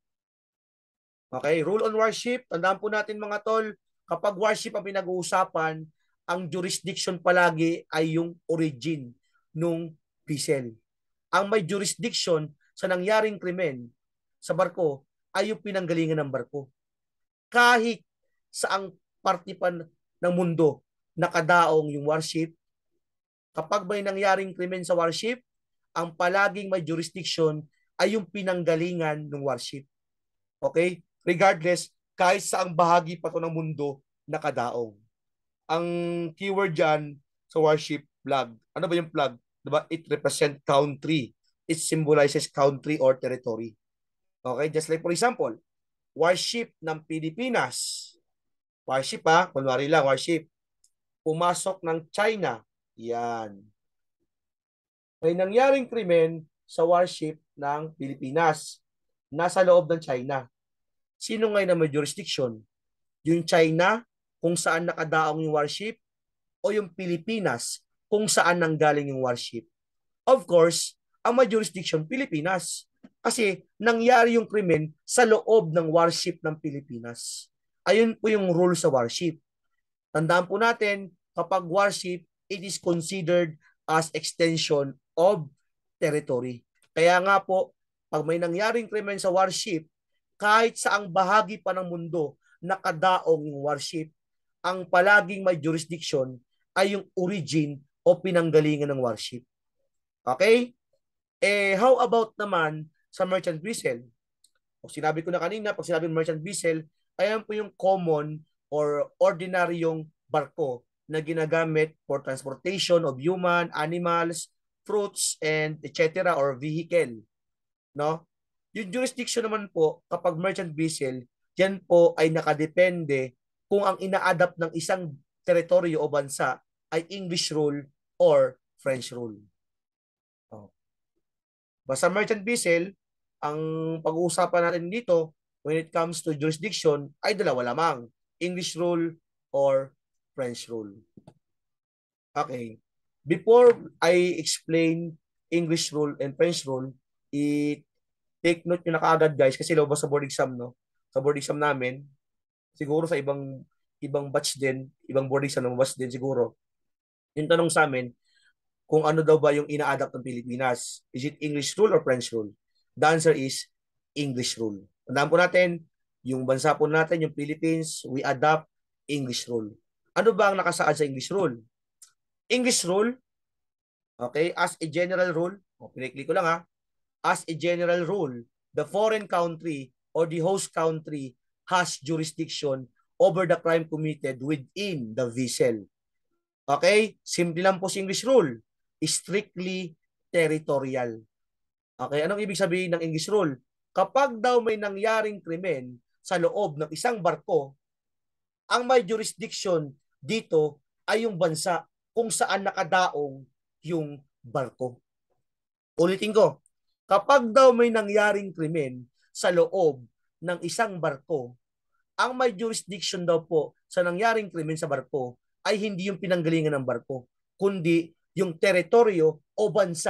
Okay, rule on warship, tandaan po natin mga tol, kapag warship ang pinag-uusapan, ang jurisdiction palagi ay yung origin nung vessel. Ang may jurisdiction sa nangyaring krimen sa barko ay yung pinanggalingan ng barko. Kahit saang parte pa ng mundo nakadaong yung warship, kapag may nangyaring krimen sa warship, ang palaging may jurisdiction ay yung pinanggalingan ng warship. Okay? Regardless, kahit saang bahagi pa to ng mundo nakadaong. Ang keyword dyan sa warship, flag. Ano ba yung flag? Diba? It represents country. It symbolizes country or territory. Okay? Just like for example, warship ng Pilipinas. Warship ha, kunwari lang, warship. Pumasok ng China. Yan. May nangyaring krimen sa warship ng Pilipinas. Nasa loob ng China. Sino ngayon na may jurisdiction? Yung China, kung saan nakadaong yung warship, o yung Pilipinas, kung saan nanggaling yung warship? Of course, ang may jurisdiction, Pilipinas. Kasi nangyari yung krimen sa loob ng warship ng Pilipinas. Ayun po yung rule sa warship. Tandaan po natin, kapag warship, it is considered as extension of territory. Kaya nga po, pag may nangyaring krimen sa warship, kahit saang bahagi pa ng mundo nakadaong yung warship, ang palaging may jurisdiction ay yung origin o pinanggalingan ng warship. Okay? Eh, how about naman sa merchant vessel? O sinabi ko na kanina, pag sinabi merchant vessel, ayan po yung common or ordinaryong barko na ginagamit for transportation of human, animals, fruits, and et cetera or vehicle. No? Yung jurisdiction naman po, kapag merchant vessel, yan po ay nakadepende kung ang ina-adapt ng isang teritoryo o bansa ay English rule or French rule. Oh. Basta merchant vessel, ang pag-uusapan natin dito when it comes to jurisdiction ay dalawa lamang, English rule or French rule. Okay. Before I explain English rule and French rule, it take note nyo na kaagad guys kasi lobas sa board exam, no? Sa board exam namin, siguro sa ibang ibang batch din, ibang board exam na batch din siguro. Yung tanong sa amin, kung ano daw ba yung ina-adapt ng Pilipinas. Is it English rule or French rule? The answer is English rule. Tandaan po natin, yung bansa po natin, yung Philippines, we adopt English rule. Ano ba ang nakasaad sa English rule? English rule, okay, as a general rule, o piniklik ko lang ha, as a general rule, the foreign country or the host country has jurisdiction over the crime committed within the vessel. Okay? Simple lang po si English rule. Strictly territorial. Okay? Anong ibig sabihin ng English rule? Kapag daw may nangyaring krimen sa loob ng isang barko, ang may jurisdiction dito ay yung bansa kung saan nakadaong yung barko. Ulitin ko, kapag daw may nangyaring krimen sa loob ng isang barko, ang may jurisdiction daw po sa nangyaring krimen sa barko ay hindi yung pinanggalingan ng barko, kundi yung teritoryo o bansa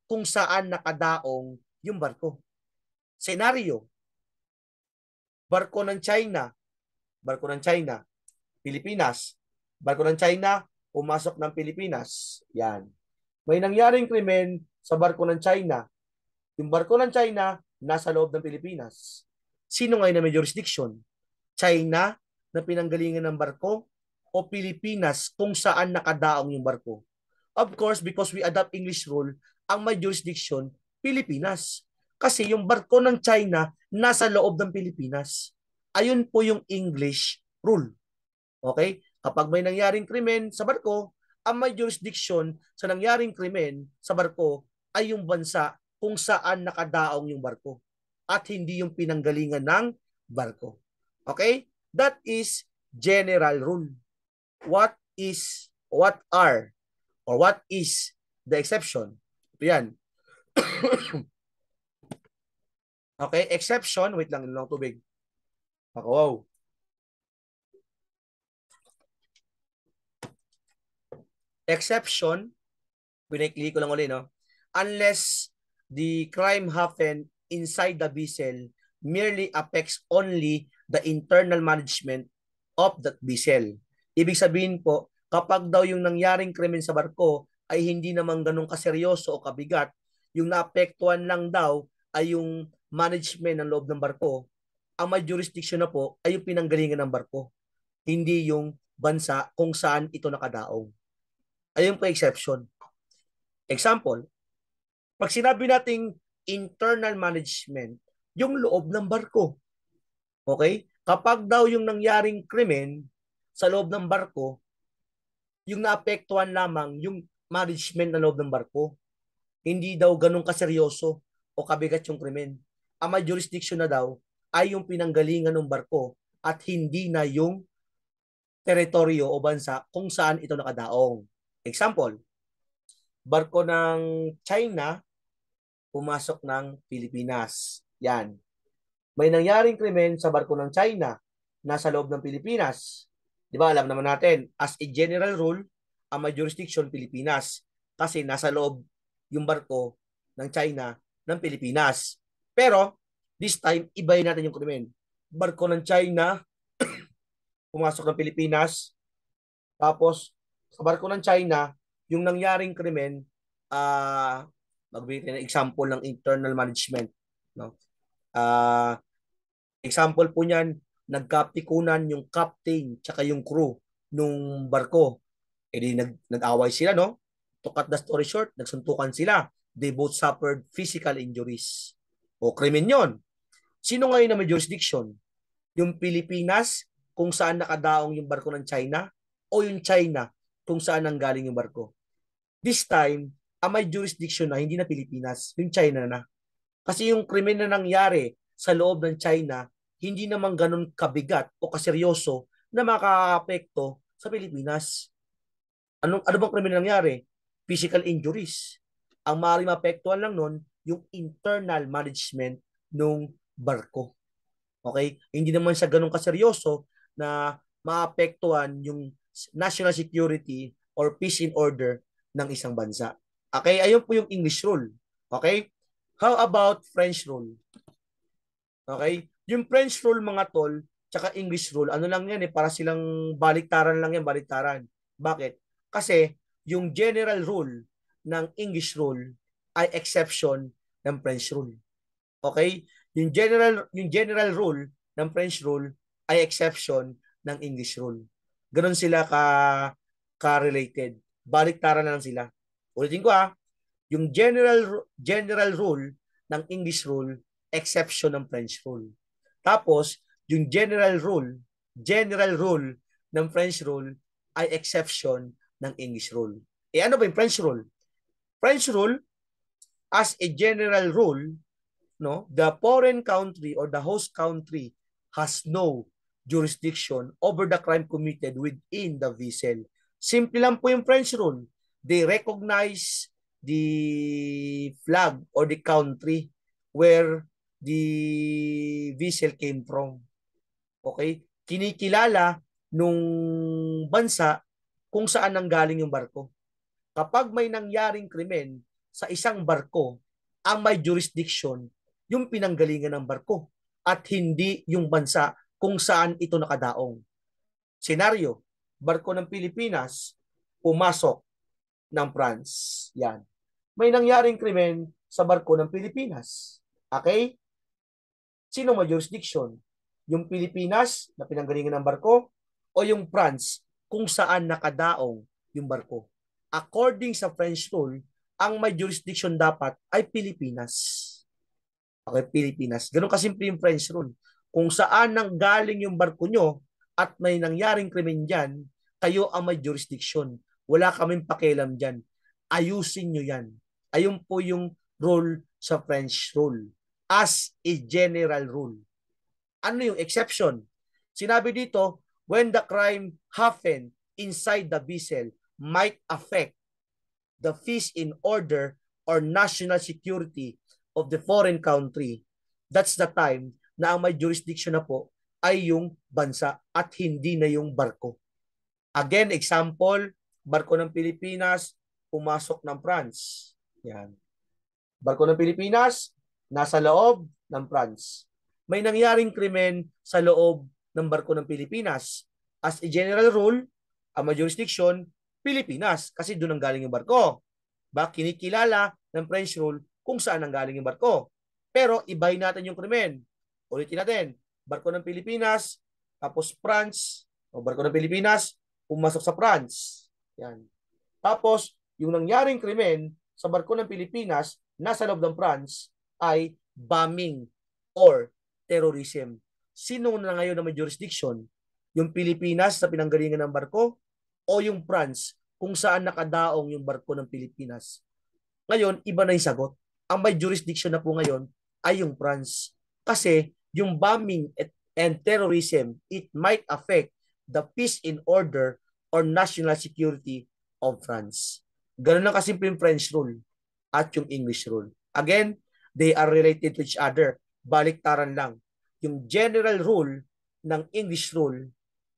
kung saan nakadaong yung barko. Senaryo, barko ng China, barko ng China, Pilipinas, barko ng China, pumasok ng Pilipinas. Yan. May nangyaring krimen sa barko ng China. Yung barko ng China, nasa loob ng Pilipinas. Sino ngayon na may jurisdiction? China na pinanggalingan ng barko o Pilipinas kung saan nakadaong yung barko? Of course, because we adopt English rule, ang may jurisdiction, Pilipinas. Kasi yung barko ng China nasa loob ng Pilipinas. Ayun po yung English rule. Okay? Kapag may nangyaring krimen sa barko, ang may jurisdiction sa nangyaring krimen sa barko ay yung bansa kung saan nakadaong yung barko at hindi yung pinanggalingan ng barko. Okay? That is general rule. What is, what are, or what is the exception? Ito yan. Okay, exception. Wait lang, ilang tubig. Ako, wow. Exception, pinakili ko lang ulit, no? Unless the crime happened inside the vessel, merely affects only the internal management of that vessel. Ibig sabihin po, kapag daw yung nangyaring krimen sa barko ay hindi naman ganun kaseryoso o kabigat, yung naapektuhan lang daw ay yung management ng loob ng barko, ang may jurisdiction na po ay yung pinanggalingan ng barko, hindi yung bansa kung saan ito nakadaong. Ayun po exception. Example, pag sinabi nating internal management, yung loob ng barko. Okay? Kapag daw yung nangyaring krimen sa loob ng barko, yung naapektuhan lamang yung management na loob ng barko. Hindi daw ganun kaseryoso o kabigat yung krimen. Ang may jurisdiction na daw ay yung pinanggalingan ng barko at hindi na yung teritoryo o bansa kung saan ito nakadaong. Example, barko ng China pumasok ng Pilipinas. Yan. May nangyaring krimen sa barko ng China nasa loob ng Pilipinas. Di ba, alam naman natin, as a general rule, ang may jurisdiction Pilipinas kasi nasa loob yung barko ng China ng Pilipinas. Pero, this time, ibayin natin yung krimen. Barko ng China pumasok ng Pilipinas, tapos sa barko ng China, yung nangyaring krimen, ah, uh, magbigay ng example ng internal management, no? Ah, uh, example po niyan, nagkaptikunan yung captain tsaka yung crew nung barko. E di nag nag-away sila, no? To cut the story short, nagsuntukan sila. They both suffered physical injuries. O krimen 'yon. Sino ngayon na may jurisdiction? Yung Pilipinas kung saan nakadaong yung barko ng China o yung China kung saan nanggaling yung barko? This time, ang may jurisdiction na hindi na Pilipinas, yung China na. Kasi yung krimen na nangyari sa loob ng China, hindi naman ganun kabigat o kaseryoso na makaka-apekto sa Pilipinas. Ano, ano bang krimen na nangyari? Physical injuries. Ang maaaring maapektuhan lang nun, yung internal management ng barko. Okay? Hindi naman siya ganun kaseryoso na maapektuhan yung national security or peace and order ng isang bansa. Okay? Ayun po yung English rule. Okay? How about French rule? Okay? Yung French rule, mga tol, tsaka English rule, ano lang yan eh, para silang baliktaran lang yan, baliktaran. Bakit? Kasi yung general rule ng English rule ay exception ng French rule. Okay? Yung general yung general rule ng French rule ay exception ng English rule. Ganon sila ka ka-related. Baliktaran na lang sila. Ulitin ko ha, yung general general rule ng English rule, exception ng French rule. Tapos, yung general rule, general rule ng French rule ay exception ng English rule. Eh ano ba yung French rule? French rule, as a general rule, no, the foreign country or the host country has no jurisdiction over the crime committed within the vessel. Simple lang po yung French rule. They recognize the flag or the country where the vessel came from. Okay? Kinikilala nung bansa kung saan nanggaling yung barko. Kapag may nangyaring krimen sa isang barko, ang may jurisdiction yung pinanggalingan ng barko at hindi yung bansa kung saan ito nakadaong. Senaryo, barko ng Pilipinas, pumasok ng France. Yan. May nangyaring krimen sa barko ng Pilipinas. Okay? Sino may jurisdiction? Yung Pilipinas na pinanggalingan ng barko o yung France kung saan nakadaong yung barko? According sa French rule, ang may jurisdiction dapat ay Pilipinas. Okay, Pilipinas. Ganun kasimple yung French rule. Kung saan nang galing yung barko nyo at may nangyaring krimen dyan, kayo ang may jurisdiction. Wala kaming pakialam dyan. Ayusin nyo yan. Ayun po yung rule sa French rule. As a general rule. Ano yung exception? Sinabi dito, when the crime happened inside the vessel might affect the peace in order or national security of the foreign country, that's the time na ang may jurisdiction na po ay yung bansa at hindi na yung barko. Again, example, barko ng Pilipinas, pumasok ng France. Yan. Barko ng Pilipinas, nasa loob ng France. May nangyaring krimen sa loob ng barko ng Pilipinas. As a general rule, ang may jurisdiction, Pilipinas, kasi doon ang galing yung barko. Ba, kinikilala ng French rule kung saan ang galing yung barko. Pero ibahin natin yung krimen. Ulitin natin, barko ng Pilipinas, tapos France, o barko ng Pilipinas, pumasok sa France. Yan. Tapos, yung nangyaring krimen sa barko ng Pilipinas, nasa loob ng France, ay bombing or terrorism. Sino na ngayon na may jurisdiction? Yung Pilipinas sa pinanggalingan ng barko o yung France kung saan nakadaong yung barko ng Pilipinas? Ngayon, iba na yung sagot. Ang may jurisdiction na po ngayon ay yung France. Kasi yung bombing and terrorism, it might affect the peace in order or national security of France. Ganun lang kasimple yung French rule at yung English rule. Again, they are related to each other. Baliktaran lang. Yung general rule ng English rule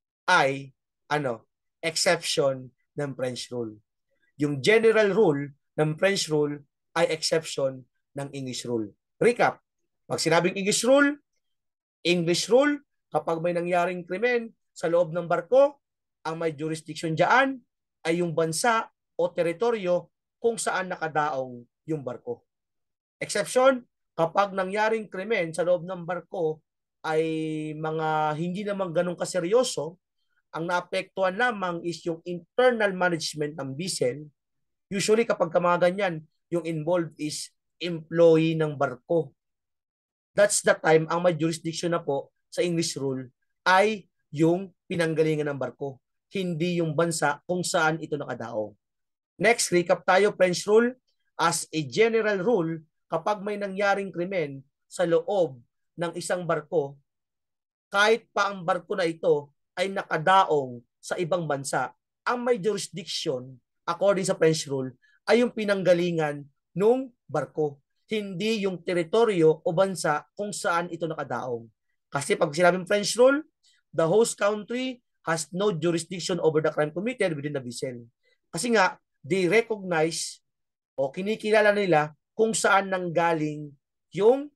ay ano, exception ng French rule. Yung general rule ng French rule ay exception ng English rule. Recap. Pag sinabing English rule, English rule, kapag may nangyaring krimen sa loob ng barko, ang may jurisdiction diyan ay yung bansa o teritoryo kung saan nakadaong yung barko. Exception, kapag nangyaring krimen sa loob ng barko ay mga hindi naman ganun kaseryoso, ang naapektuhan lamang is yung internal management ng vessel. Usually kapag mga ganyan, yung involved is employee ng barko. That's the time ang may jurisdiction na po sa English rule ay yung pinanggalingan ng barko, hindi yung bansa kung saan ito nakadaong. Next, recap tayo, French rule. As a general rule, kapag may nangyaring krimen sa loob ng isang barko, kahit pa ang barko na ito ay nakadaong sa ibang bansa, ang may jurisdiction, according sa French rule, ay yung pinanggalingan ng barko, hindi yung teritoryo o bansa kung saan ito nakadaong. Kasi pag sinabing French rule, the host country has no jurisdiction over the crime committed within the vessel. Kasi nga, they recognize o kinikilala nila kung saan nanggaling yung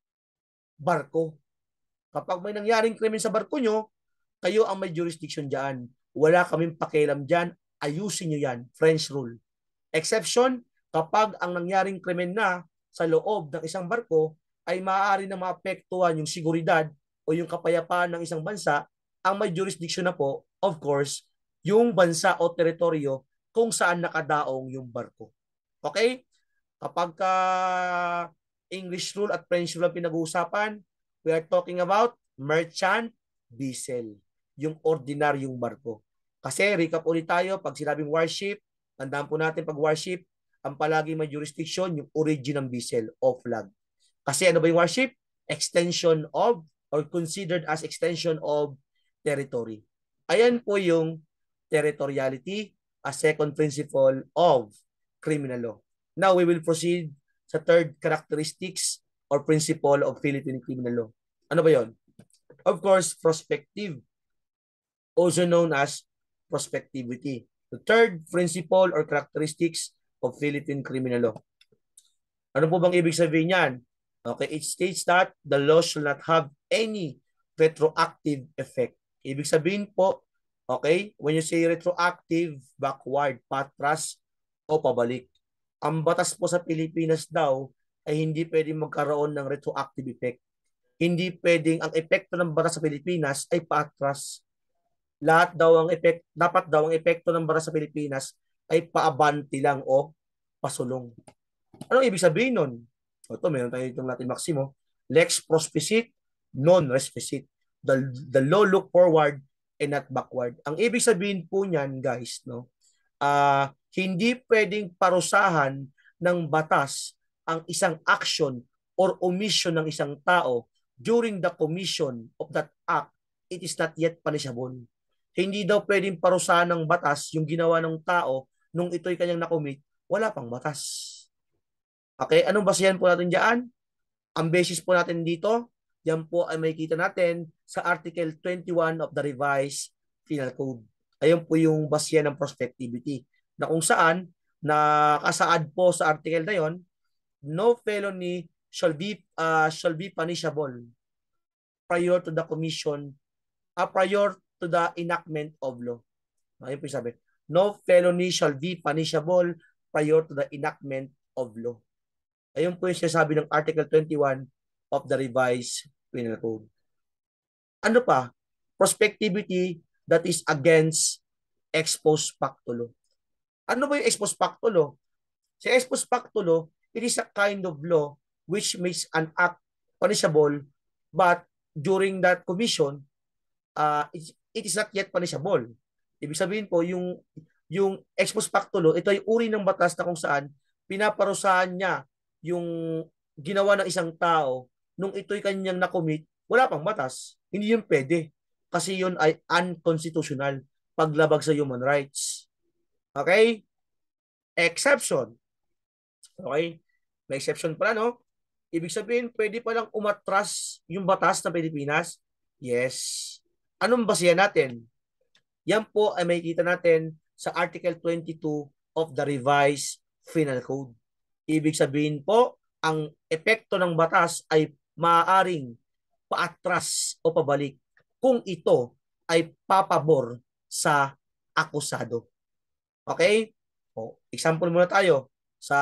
barko. Kapag may nangyaring krimen sa barko nyo, kayo ang may jurisdiction dyan. Wala kaming pakialam dyan. Ayusin nyo yan. French rule. Exception, kapag ang nangyaring krimen na sa loob ng isang barko ay maaari na maapektuhan yung seguridad o yung kapayapaan ng isang bansa, ang may jurisdiction na po, of course, yung bansa o teritoryo kung saan nakadaong yung barko. Okay? Kapag ka English rule at French rule ang pinag-uusapan, we are talking about merchant vessel, yung ordinaryong barko. Kasi recap ulit tayo, pag sinabing warship, tandaan po natin pag warship, ang palagi may jurisdiction, yung origin ng vessel o flag. Kasi ano ba yung warship? Extension of or considered as extension of territory. Ayan po yung territoriality, a second principle of criminal law. Now, we will proceed sa third characteristics or principle of Philippine criminal law. Ano ba yon? Of course, prospective, also known as prospectivity. The third principle or characteristics of Philippine criminal law. Ano po bang ibig sabihin niyan? Okay, it states that the law shall not have any retroactive effect. Ibig sabihin po, okay, when you say retroactive, backward, patras, o pabalik. Ang batas po sa Pilipinas daw ay hindi pwedeng magkaroon ng retroactive effect. Hindi pwedeng ang epekto ng batas sa Pilipinas ay patras. Lahat daw ang epekto, dapat daw ang epekto ng batas sa Pilipinas ay paabanti lang o pasulong. Anong ibig sabihin nun? Ito, meron tayo itong Latin Maximo. Lex prospicit, non respisit. The, the law look forward and not backward. Ang ibig sabihin po niyan, guys, no? Uh, hindi pwedeng parusahan ng batas ang isang action or omission ng isang tao during the commission of that act. It is not yet punishable. Hindi daw pwedeng parusahan ng batas yung ginawa ng tao nung ito'y kanyang nakomit, wala pang batas. Okay, anong basihan po natin diyan? Ang basis po natin dito, yan po ay makikita natin sa Article twenty-one of the Revised Penal Code. Ayun po yung basihan ng prospectivity. Na kung saan, nakasaad po sa article na yon, no felony shall be uh, shall be punishable prior to the commission, uh, prior to the enactment of law. Ayun po yung sabi. No felony shall be punishable prior to the enactment of law. Ayun po yung sinasabi ng Article twenty-one of the Revised Penal Code. Ano pa? Prospectivity that is against ex post facto law. Ano ba yung ex post facto law? Sa ex post facto law, it is a kind of law which makes an act punishable, but during that commission, uh, it, it is not yet punishable. Ibig sabihin po, yung, yung ex post facto law, ito ay uri ng batas na kung saan pinaparusahan niya yung ginawa ng isang tao nung ito'y kanyang nakomit, wala pang batas. Hindi yun pwede. Kasi yun ay unconstitutional. Paglabag sa human rights. Okay? Exception. Okay? May exception pala, no? Ibig sabihin, pwede palang umatras yung batas ng Pilipinas? Yes. Anong basihan natin? Yan po ay makikita natin sa Article twenty-two of the Revised Penal Code. Ibig sabihin po, ang epekto ng batas ay maaaring paatras o pabalik kung ito ay papabor sa akusado. Okay? O, example muna tayo sa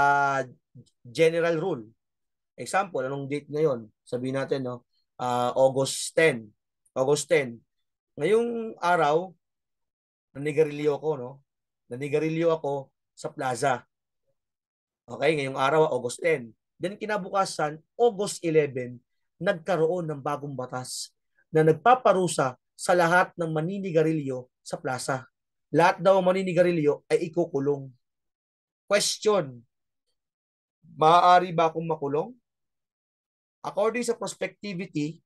general rule. Example, anong date ngayon? Sabihin natin, no? Uh, August tenth. August tenth. Ngayong araw, nanigarilyo ako, no? Nanigarilyo ako sa plaza. Okay, ngayong araw, August tenth. Then kinabukasan, August eleventh, nagkaroon ng bagong batas na nagpaparusa sa lahat ng maninigarilyo sa plaza. Lahat daw ng maninigarilyo ay ikukulong. Question, maaari ba akong makulong? According sa prospectivity,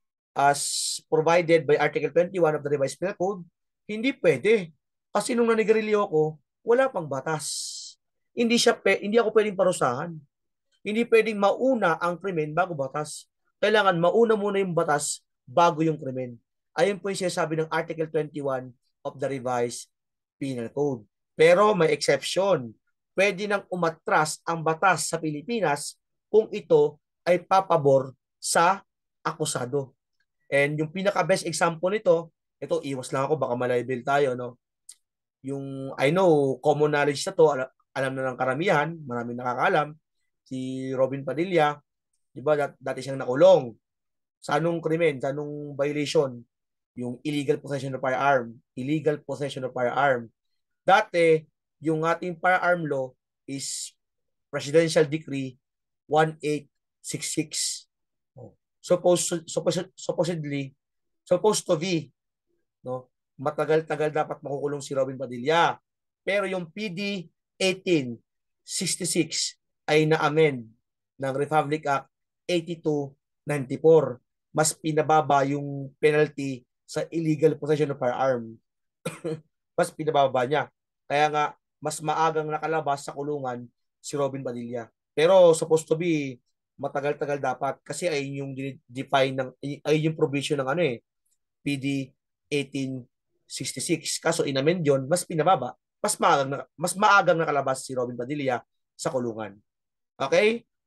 as provided by Article twenty-one of the Revised Penal Code, hindi pwede. Kasi nung nanigarilyo ako, wala pang batas. Hindi siya hindi ako pwedeng parusahan. Hindi pwedeng mauna ang krimen bago batas. Kailangan mauna muna yung batas bago yung krimen. Ayun po yung sinasabi ng Article twenty-one of the Revised Penal Code. Pero may exception. Pwede nang umatras ang batas sa Pilipinas kung ito ay papabor sa akusado. And yung pinaka-best example nito, ito iwas lang ako baka malibel tayo, no? Yung I know common knowledge na to, alam na ng karamihan, maraming nakakaalam, si Robin Padilla, di ba, dat dati siyang nakulong. Sa anong krimen, sa anong violation? Yung illegal possession of firearm. Illegal possession of firearm. Dati, yung ating firearm law is Presidential Decree eighteen sixty-six. Supposed, supposed, supposedly, supposed to be, no, matagal-tagal dapat makukulong si Robin Padilla. Pero yung P D eighteen sixty-six ay na-amend ng Republic Act eighty-two ninety-four. Mas pinababa yung penalty sa illegal possession of firearm. Mas pinababa niya. Kaya nga, mas maagang nakalabas sa kulungan si Robin Padilla. Pero supposed to be, matagal-tagal dapat kasi ay yung define ng ay yung provision ng ano eh P D eighteen sixty-six. Kaso inamend yon, mas pinababa. Mas maagang, mas maagang nakalabas si Robin Padilla sa kulungan. Okay?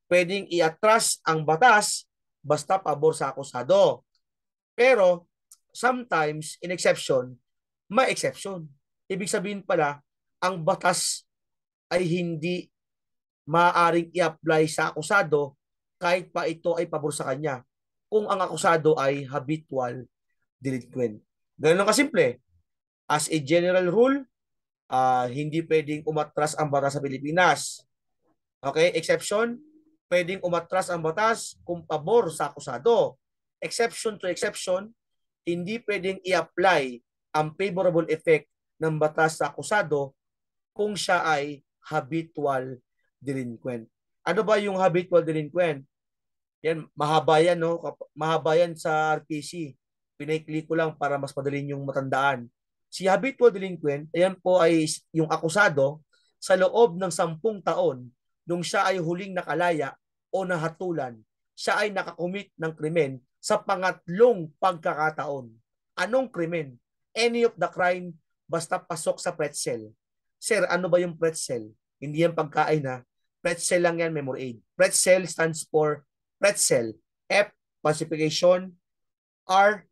pwedeng iatras ang batas basta pabor sa akusado. Pero sometimes, in exception, may exception. Ibig sabihin pala, ang batas ay hindi maaaring i-apply sa akusado kahit pa ito ay pabor sa kanya kung ang akusado ay habitual delinquent. Ganun lang kasimple. As a general rule, uh, hindi pwedeng umatras ang batas sa Pilipinas. Okay? Exception, pwedeng umatras ang batas kung pabor sa akusado. Exception to exception, hindi pwedeng i-apply ang favorable effect ng batas sa akusado kung siya ay habitual delinquent. Ano ba yung habitual delinquent? Yan, mahaba yan, no? Mahaba yan sa R P C. Pinaikli ko lang para mas madali yung matandaan. Si habitual delinquent, ayan po ay yung akusado sa loob ng sampung taon nung siya ay huling nakalaya o nahatulan, siya ay nakakumit ng krimen sa pangatlong pagkakataon. Anong krimen? Any of the crime basta pasok sa pretzel. Sir, ano ba yung pretzel? Hindi yan pagkain ha. Pretzel lang yan, memory aid. Pretzel stands for pretzel. F, falsification. R,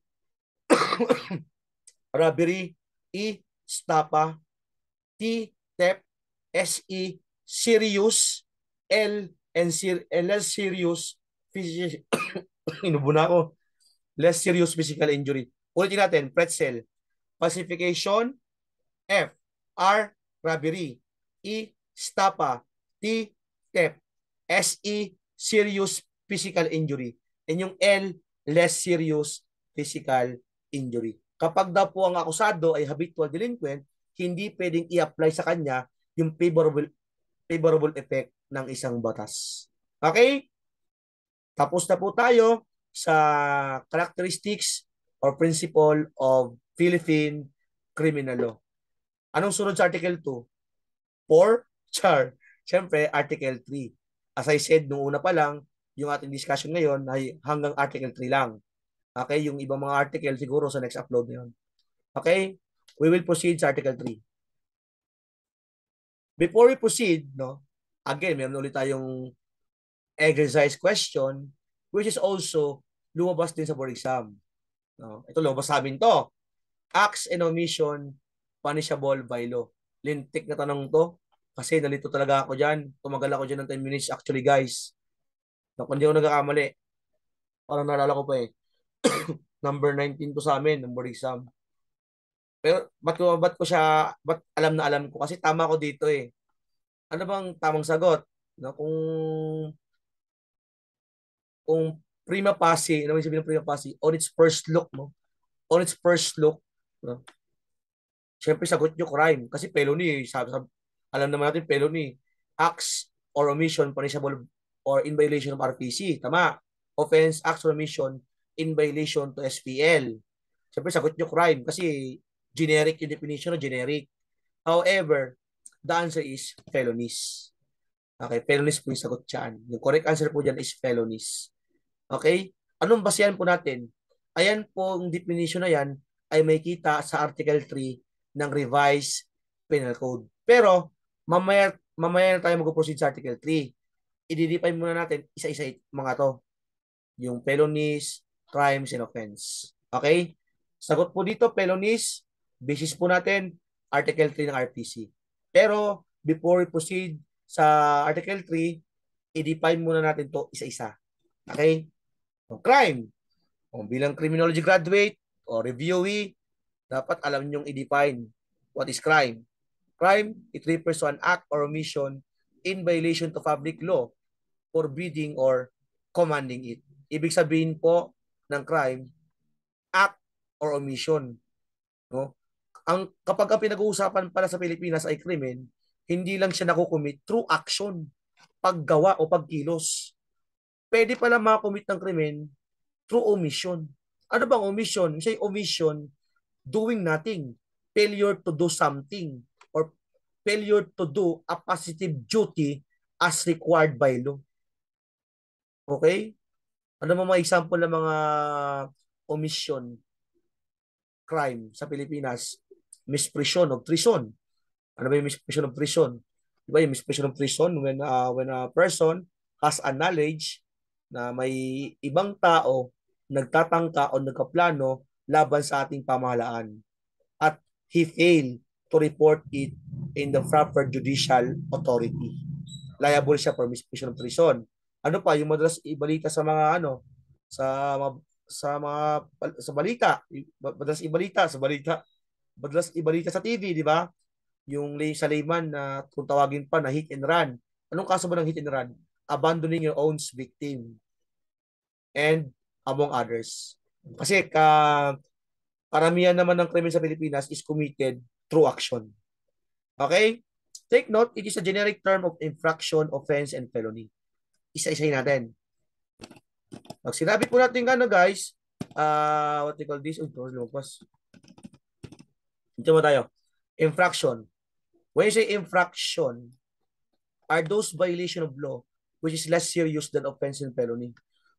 robbery. E, stapa. T, theft. S, E, serious. L, and ser less serious physical inubo na ako. Less serious physical injury. Ulitin natin, pretzel. Falsification. F, R, robbery. E, stapa. T, theft. S, E, serious physical injury. And yung L, less serious physical injury. Kapag daw po ang akusado ay habitual delinquent, hindi pwedeng i-apply sa kanya yung favorable favorable effect ng isang batas. Okay? Tapos na po tayo sa characteristics or principle of Philippine criminal law. Anong sunod sa Article two? four? Char. Siyempre, Article three. As I said, nung una pa lang, yung ating discussion ngayon ay hanggang Article three lang. Okay? Yung ibang mga article siguro sa next upload na yun. Okay? We will proceed sa Article three. Before we proceed, no, again, meron ulit tayong exercise question which is also lumabas din sa board exam. No? Ito lumabas sa amin to. Acts and omission punishable by law. Lintik na tanong to kasi nalito talaga ako dyan. Tumagal ako dyan ng ten minutes actually guys. No, kung di ako nagkakamali. Parang naalala ko pa eh. Number nineteen to sa amin ng board exam. Pero ba't ko, ba't ko siya, ba't alam na alam ko? Kasi tama ko dito eh. Ano bang tamang sagot? No, kung kung prima facie, ano yung sabihin ng prima facie? On its first look, no? On its first look, no? Siyempre sagot nyo crime. Kasi felony, sabi, sabi, alam naman natin felony. Acts or omission punishable or in violation of R P C. Tama. Offense, acts or omission in violation to S P L. Siyempre sagot nyo crime. Kasi generic yung definition of generic. However, the answer is felonies. Okay, felonies po yung sagot dyan. Yung correct answer po dyan is felonies. Okay? Anong basehan po natin? Ayan po, yung definition na yan ay may kita sa Article three ng Revised Penal Code. Pero, mamaya, mamaya na tayo mag-proceed sa Article three. I-define muna natin isa-isa mga to. Yung felonies, crimes, and offense. Okay? Sagot po dito, felonies, basis po natin, Article three ng R P C. Pero, before we proceed sa Article three, i-define muna natin to isa-isa. Okay? So, crime. O, bilang criminology graduate o reviewee, dapat alam nyong i-define what is crime. Crime, it refers to an act or omission in violation to public law, forbidding or commanding it. Ibig sabihin po ng crime, act or omission. No? Ang, kapag ang pinag-uusapan pala sa Pilipinas ay krimen, hindi lang siya nakukumit through action, paggawa o pagkilos. Pwede pala makakumit ng krimen through omission. Ano bang omission? Say omission, doing nothing, failure to do something, or failure to do a positive duty as required by law. Okay? Ano mga example ng mga omission crime sa Pilipinas? Misprision of treason. Ano ba yung misprision of treason? Diba yung misprision of treason when, uh, when a person has a knowledge na may ibang tao nagtatangka o nagkaplano laban sa ating pamahalaan at he failed to report it in the proper judicial authority. Liable siya for misprision of treason. Ano pa yung madalas ibalita sa mga ano sa sa mga sa balita, madalas ibalita sa balita, madalas ibalita sa T V, di ba? Yung sa layman na kung tawagin pa na hit and run. Anong kaso ba ng hit and run? Abandoning your own victim and among others. Kasi ka karamihan naman ng krimen sa Pilipinas is committed through action. Okay? Take note, it is a generic term of infraction, offense, and felony. Isa-isahin natin. Pag sinabi po natin ano guys, uh, what we call this? Ito, lumagpas. Ito mo tayo. Infraction. When you say infraction, are those violation of law which is less serious than offense and felony.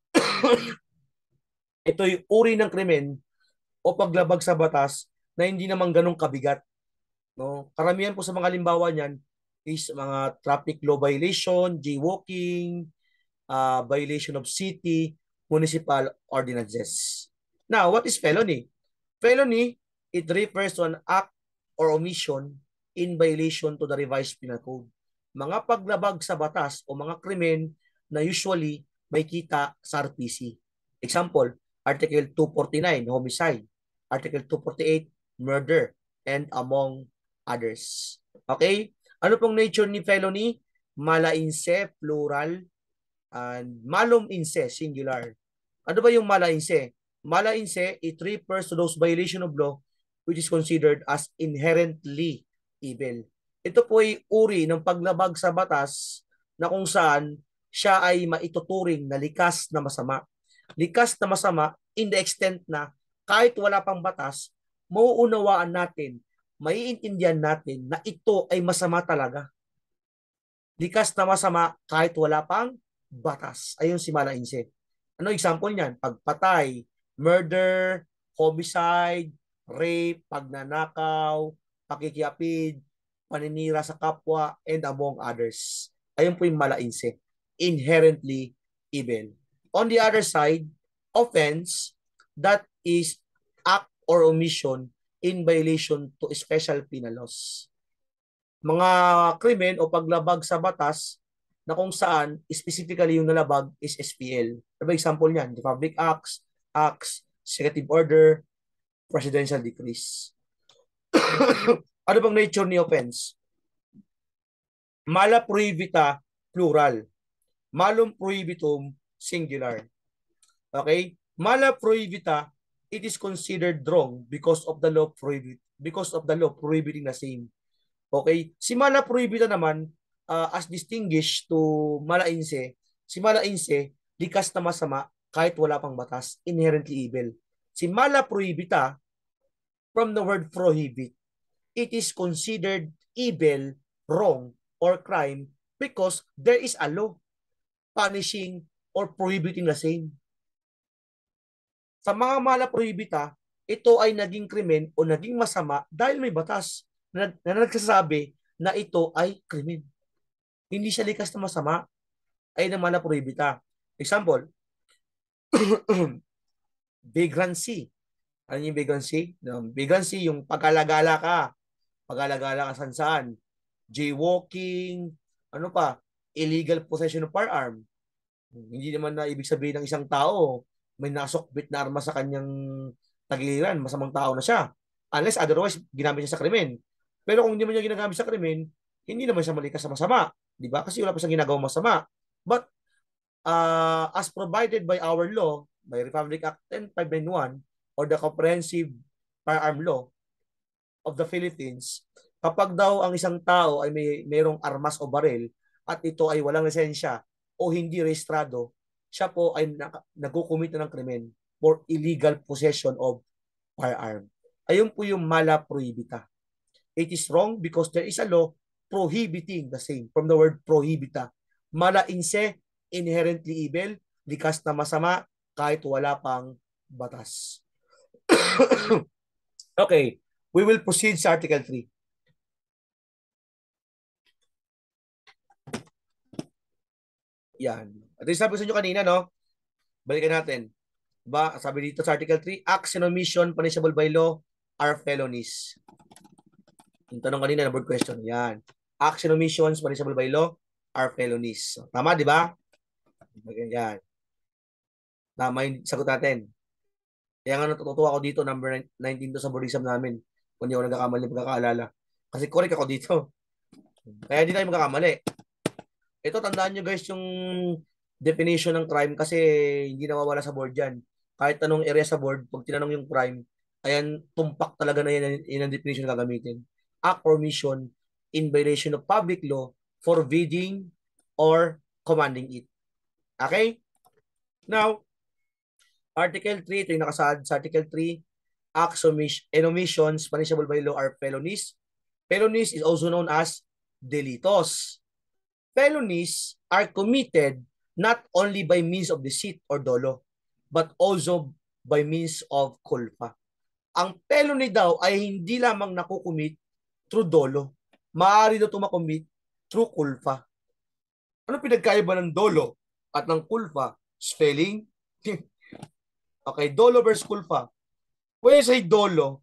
Ito yung uri ng krimen o paglabag sa batas na hindi naman ganong kabigat. No? Karamihan po sa mga limbawa niyan is mga traffic law violation, jaywalking, uh, violation of city, municipal ordinances. Now, what is felony? Felony, it refers to an act or omission in violation to the revised penal code. Mga paglabag sa batas o mga krimen na usually may kita sa R P C. Example, Article two forty-nine, homicide. Article two forty-eight, murder. And among others. Okay? Ano pong nature ni felony? Malainse, plural. And malum inse, singular. Ano ba yung malainse? Malainse, it refers to those violation of law which is considered as inherently evil. Ito po ay uri ng paglabag sa batas na kung saan siya ay maituturing na likas na masama. Likas na masama in the extent na kahit wala pang batas, mauunawaan natin, maiintindihan natin na ito ay masama talaga. Likas na masama kahit wala pang batas. Ayun si malainse. Ano example niyan? Pagpatay, murder, homicide, rape, pagnanakaw, pakikiapid, paninira sa kapwa, and among others. Ayun po yung malainse. Inherently evil. On the other side, offense, that is act or omission in violation to special penal laws. Mga krimen o paglabag sa batas na kung saan specifically yung nalabag is S P L. Ano ba example niyan? The Public Acts, Acts, Executive Order, Presidential Decrees. Ano bang nature ni offense? Mala prohibita, plural. Malum prohibitum, singular. Okay? Mala prohibita, it is considered wrong because of the law prohibit, because of the law prohibiting the same. Okay? Si mala prohibita naman, uh, as distinguished to malainse, si malainse, likas na masama kahit wala pang batas, inherently evil. Si mala prohibita, from the word prohibit, it is considered evil, wrong, or crime because there is a law punishing or prohibiting the same. Sa mga mala prohibita, ito ay naging krimen o naging masama dahil may batas na, na nagsasabi na ito ay krimen. Hindi siya likas na masama, ay na mala prohibita. Example, vagrancy. Ano yung vagrancy? Vagrancy, yung pag-alagala ka. Pag-alagala ka saan saan. Jaywalking, ano pa, illegal possession of firearm. Hindi naman na ibig sabihin ng isang tao may nasokbit na arma sa kanyang tagiliran, masamang tao na siya. Unless otherwise, ginamit niya sa krimen. Pero kung hindi man niya ginagamit sa krimen, hindi naman siya malikas sa masama. Di ba? Kasi wala pa siyang ginagawang masama. But, uh, as provided by our law, by Republic Act ten five ninety-one, or the Comprehensive Firearm Law of the Philippines, kapag daw ang isang tao ay may mayroong armas o baril at ito ay walang lisensya o hindi rehistrado, siya po ay nagkukumit na ng krimen for illegal possession of firearm. Ayun po yung mala prohibita. It is wrong because there is a law prohibiting the same, from the word prohibita. Mala inse, inherently evil, likas na masama kahit wala pang batas. Okay, we will proceed sa Article three. Yan. At yung sabi ko sa inyo kanina, no? Balikan natin. Ba, sabi dito sa Article three, acts and omission punishable by law are felonies. Yung tanong kanina na board question. Yan. Acts and omissions punishable by law are felonies. So, tama, di ba? Yan. Tama yung sagot natin. Kaya nga natutuwa ako dito, number nineteen to sa board exam namin. Kung hindi ako nagkakamali, pagkakaalala. Kasi correct ako dito. Kaya hindi tayo magkakamali. Ito, tandaan nyo guys yung definition ng crime kasi hindi nawawala sa board yan. Kahit anong area sa board, pag tinanong yung crime, ayan, tumpak talaga na yan, yan ang definition na gagamitin. Act or omission in violation of public law, forbidding or commanding it. Okay? Now, Article three, ito yung nakasaad sa Article three, acts and omissions punishable by law are felonies. Felonies is also known as delitos. Felonies are committed not only by means of deceit or dolo, but also by means of culpa. Ang felony daw ay hindi lamang nakukumit through dolo. Maaari daw ito makumit through culpa. Ano pinagkaiba ng dolo at ng culpa? Spelling? Okay, dolo versus culpa. When you say dolo,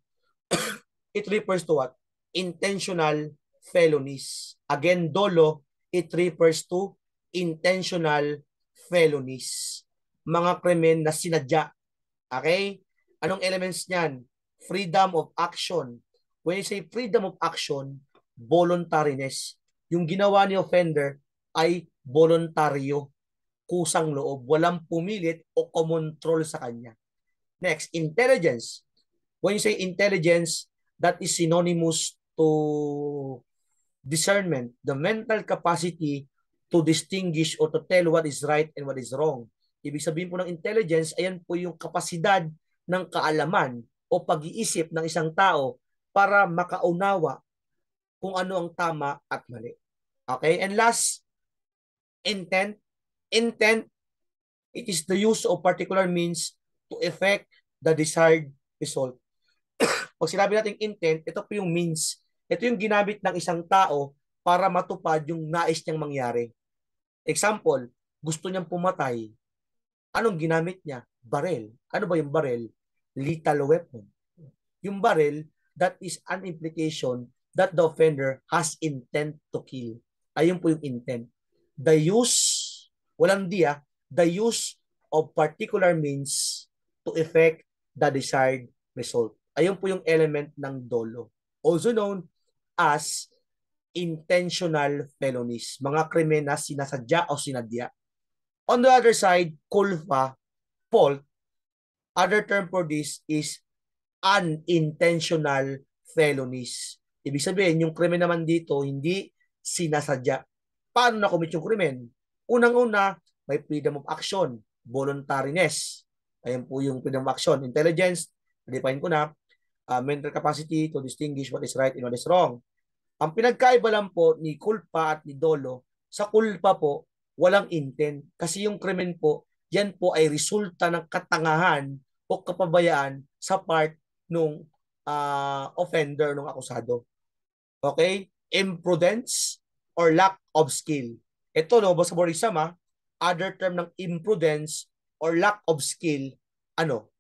it refers to what? Intentional felonies. Again, dolo, it refers to intentional felonies. Mga krimen na sinadya. Okay? Anong elements niyan? Freedom of action. When you say freedom of action, voluntariness. Yung ginawa ni offender ay voluntaryo, kusang loob, walang pumilit o kumontrol sa kanya. Next, intelligence. When you say intelligence, that is synonymous to discernment, the mental capacity to distinguish or to tell what is right and what is wrong. Ibig sabihin po ng intelligence, ayan po yung kapasidad ng kaalaman o pag-iisip ng isang tao para makaunawa kung ano ang tama at mali. Okay? And last, intent. Intent, it is the use of particular means to effect the desired result. Pag sinabi natin intent, ito po yung means. Ito yung ginamit ng isang tao para matupad yung nais niyang mangyari. Example, gusto niyang pumatay. Anong ginamit niya? Barel. Ano ba yung barel? Lethal weapon. Yung barel, that is an implication that the offender has intent to kill. Ayun po yung intent. The use, walang dia, the use of particular means to effect the desired result. Ayun po yung element ng dolo. Also known as intentional felonies. Mga krimen na sinasadya o sinadya. On the other side, culpa, fault, other term for this is unintentional felonies. Ibig sabihin, yung krimen naman dito, hindi sinasadya. Paano na-commit yung krimen? Unang-una, may freedom of action, voluntariness. Ayan po yung freedom of action. Intelligence, define ko na, uh, mental capacity to distinguish what is right and what is wrong. Ang pinagkaiba lang po ni culpa at ni dolo, sa culpa po, walang intent. Kasi yung krimen po, yan po ay resulta ng katangahan o kapabayaan sa part nung uh, offender, nung akusado. Okay? Imprudence or lack of skill. Ito, no, basta board exam, ha? Other term ng imprudence or lack of skill, ano?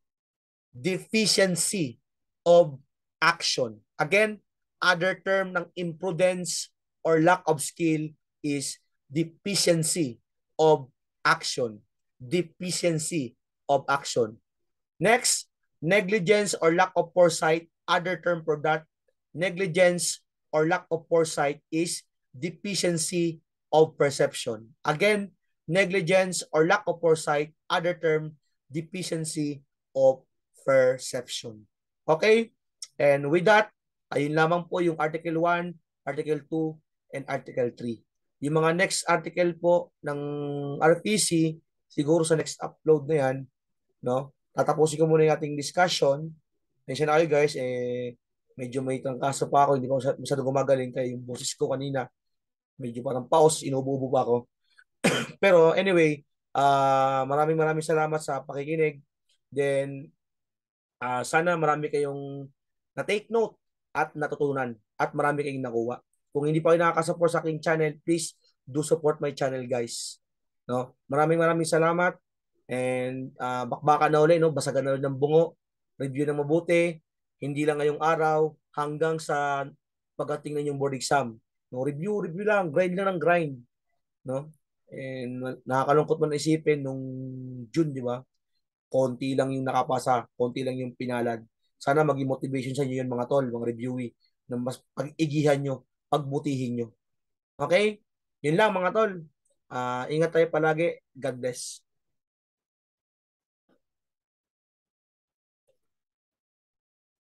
Deficiency of action. Again, other term ng imprudence or lack of skill is deficiency of action. Deficiency of action. Next, negligence or lack of foresight. Other term for that, negligence or lack of foresight is deficiency of perception. Again, negligence or lack of foresight. Other term, deficiency of perception. Okay? And with that, ayun lamang po yung Article one, Article two, and Article three. Yung mga next article po ng R P C, siguro sa next upload na yan, no? Tatapusin ko muna yung ating discussion. Mention na kayo guys, eh, medyo may trangkaso pa ako, hindi pa masyado gumagaling kaya yung boses ko kanina, medyo parang pause, inuubo pa ako. Pero anyway, uh, maraming maraming salamat sa pakikinig. Then, uh, sana marami kayong na-take note at natutunan at marami kayong nakuha. Kung hindi pa kayo nakaka-support sa aking channel, please do support my channel guys. no? Maraming maraming salamat and uh, bakbakan na uli, no? Basagan na ulit ng bungo, review na mabuti, hindi lang ngayong araw hanggang sa pagdating ng yung board exam. No, review, review lang, grind lang ng grind, no? And nakakalungkot man isipin nung June, di ba? Konti lang yung nakapasa, konti lang yung pinalad. Sana maging motivation sa inyo yun mga tol, mga reviewee, na mas pag-igihan nyo, pagbutihin nyo. Okay? Yun lang mga tol. Uh, ingat tayo palagi. God bless.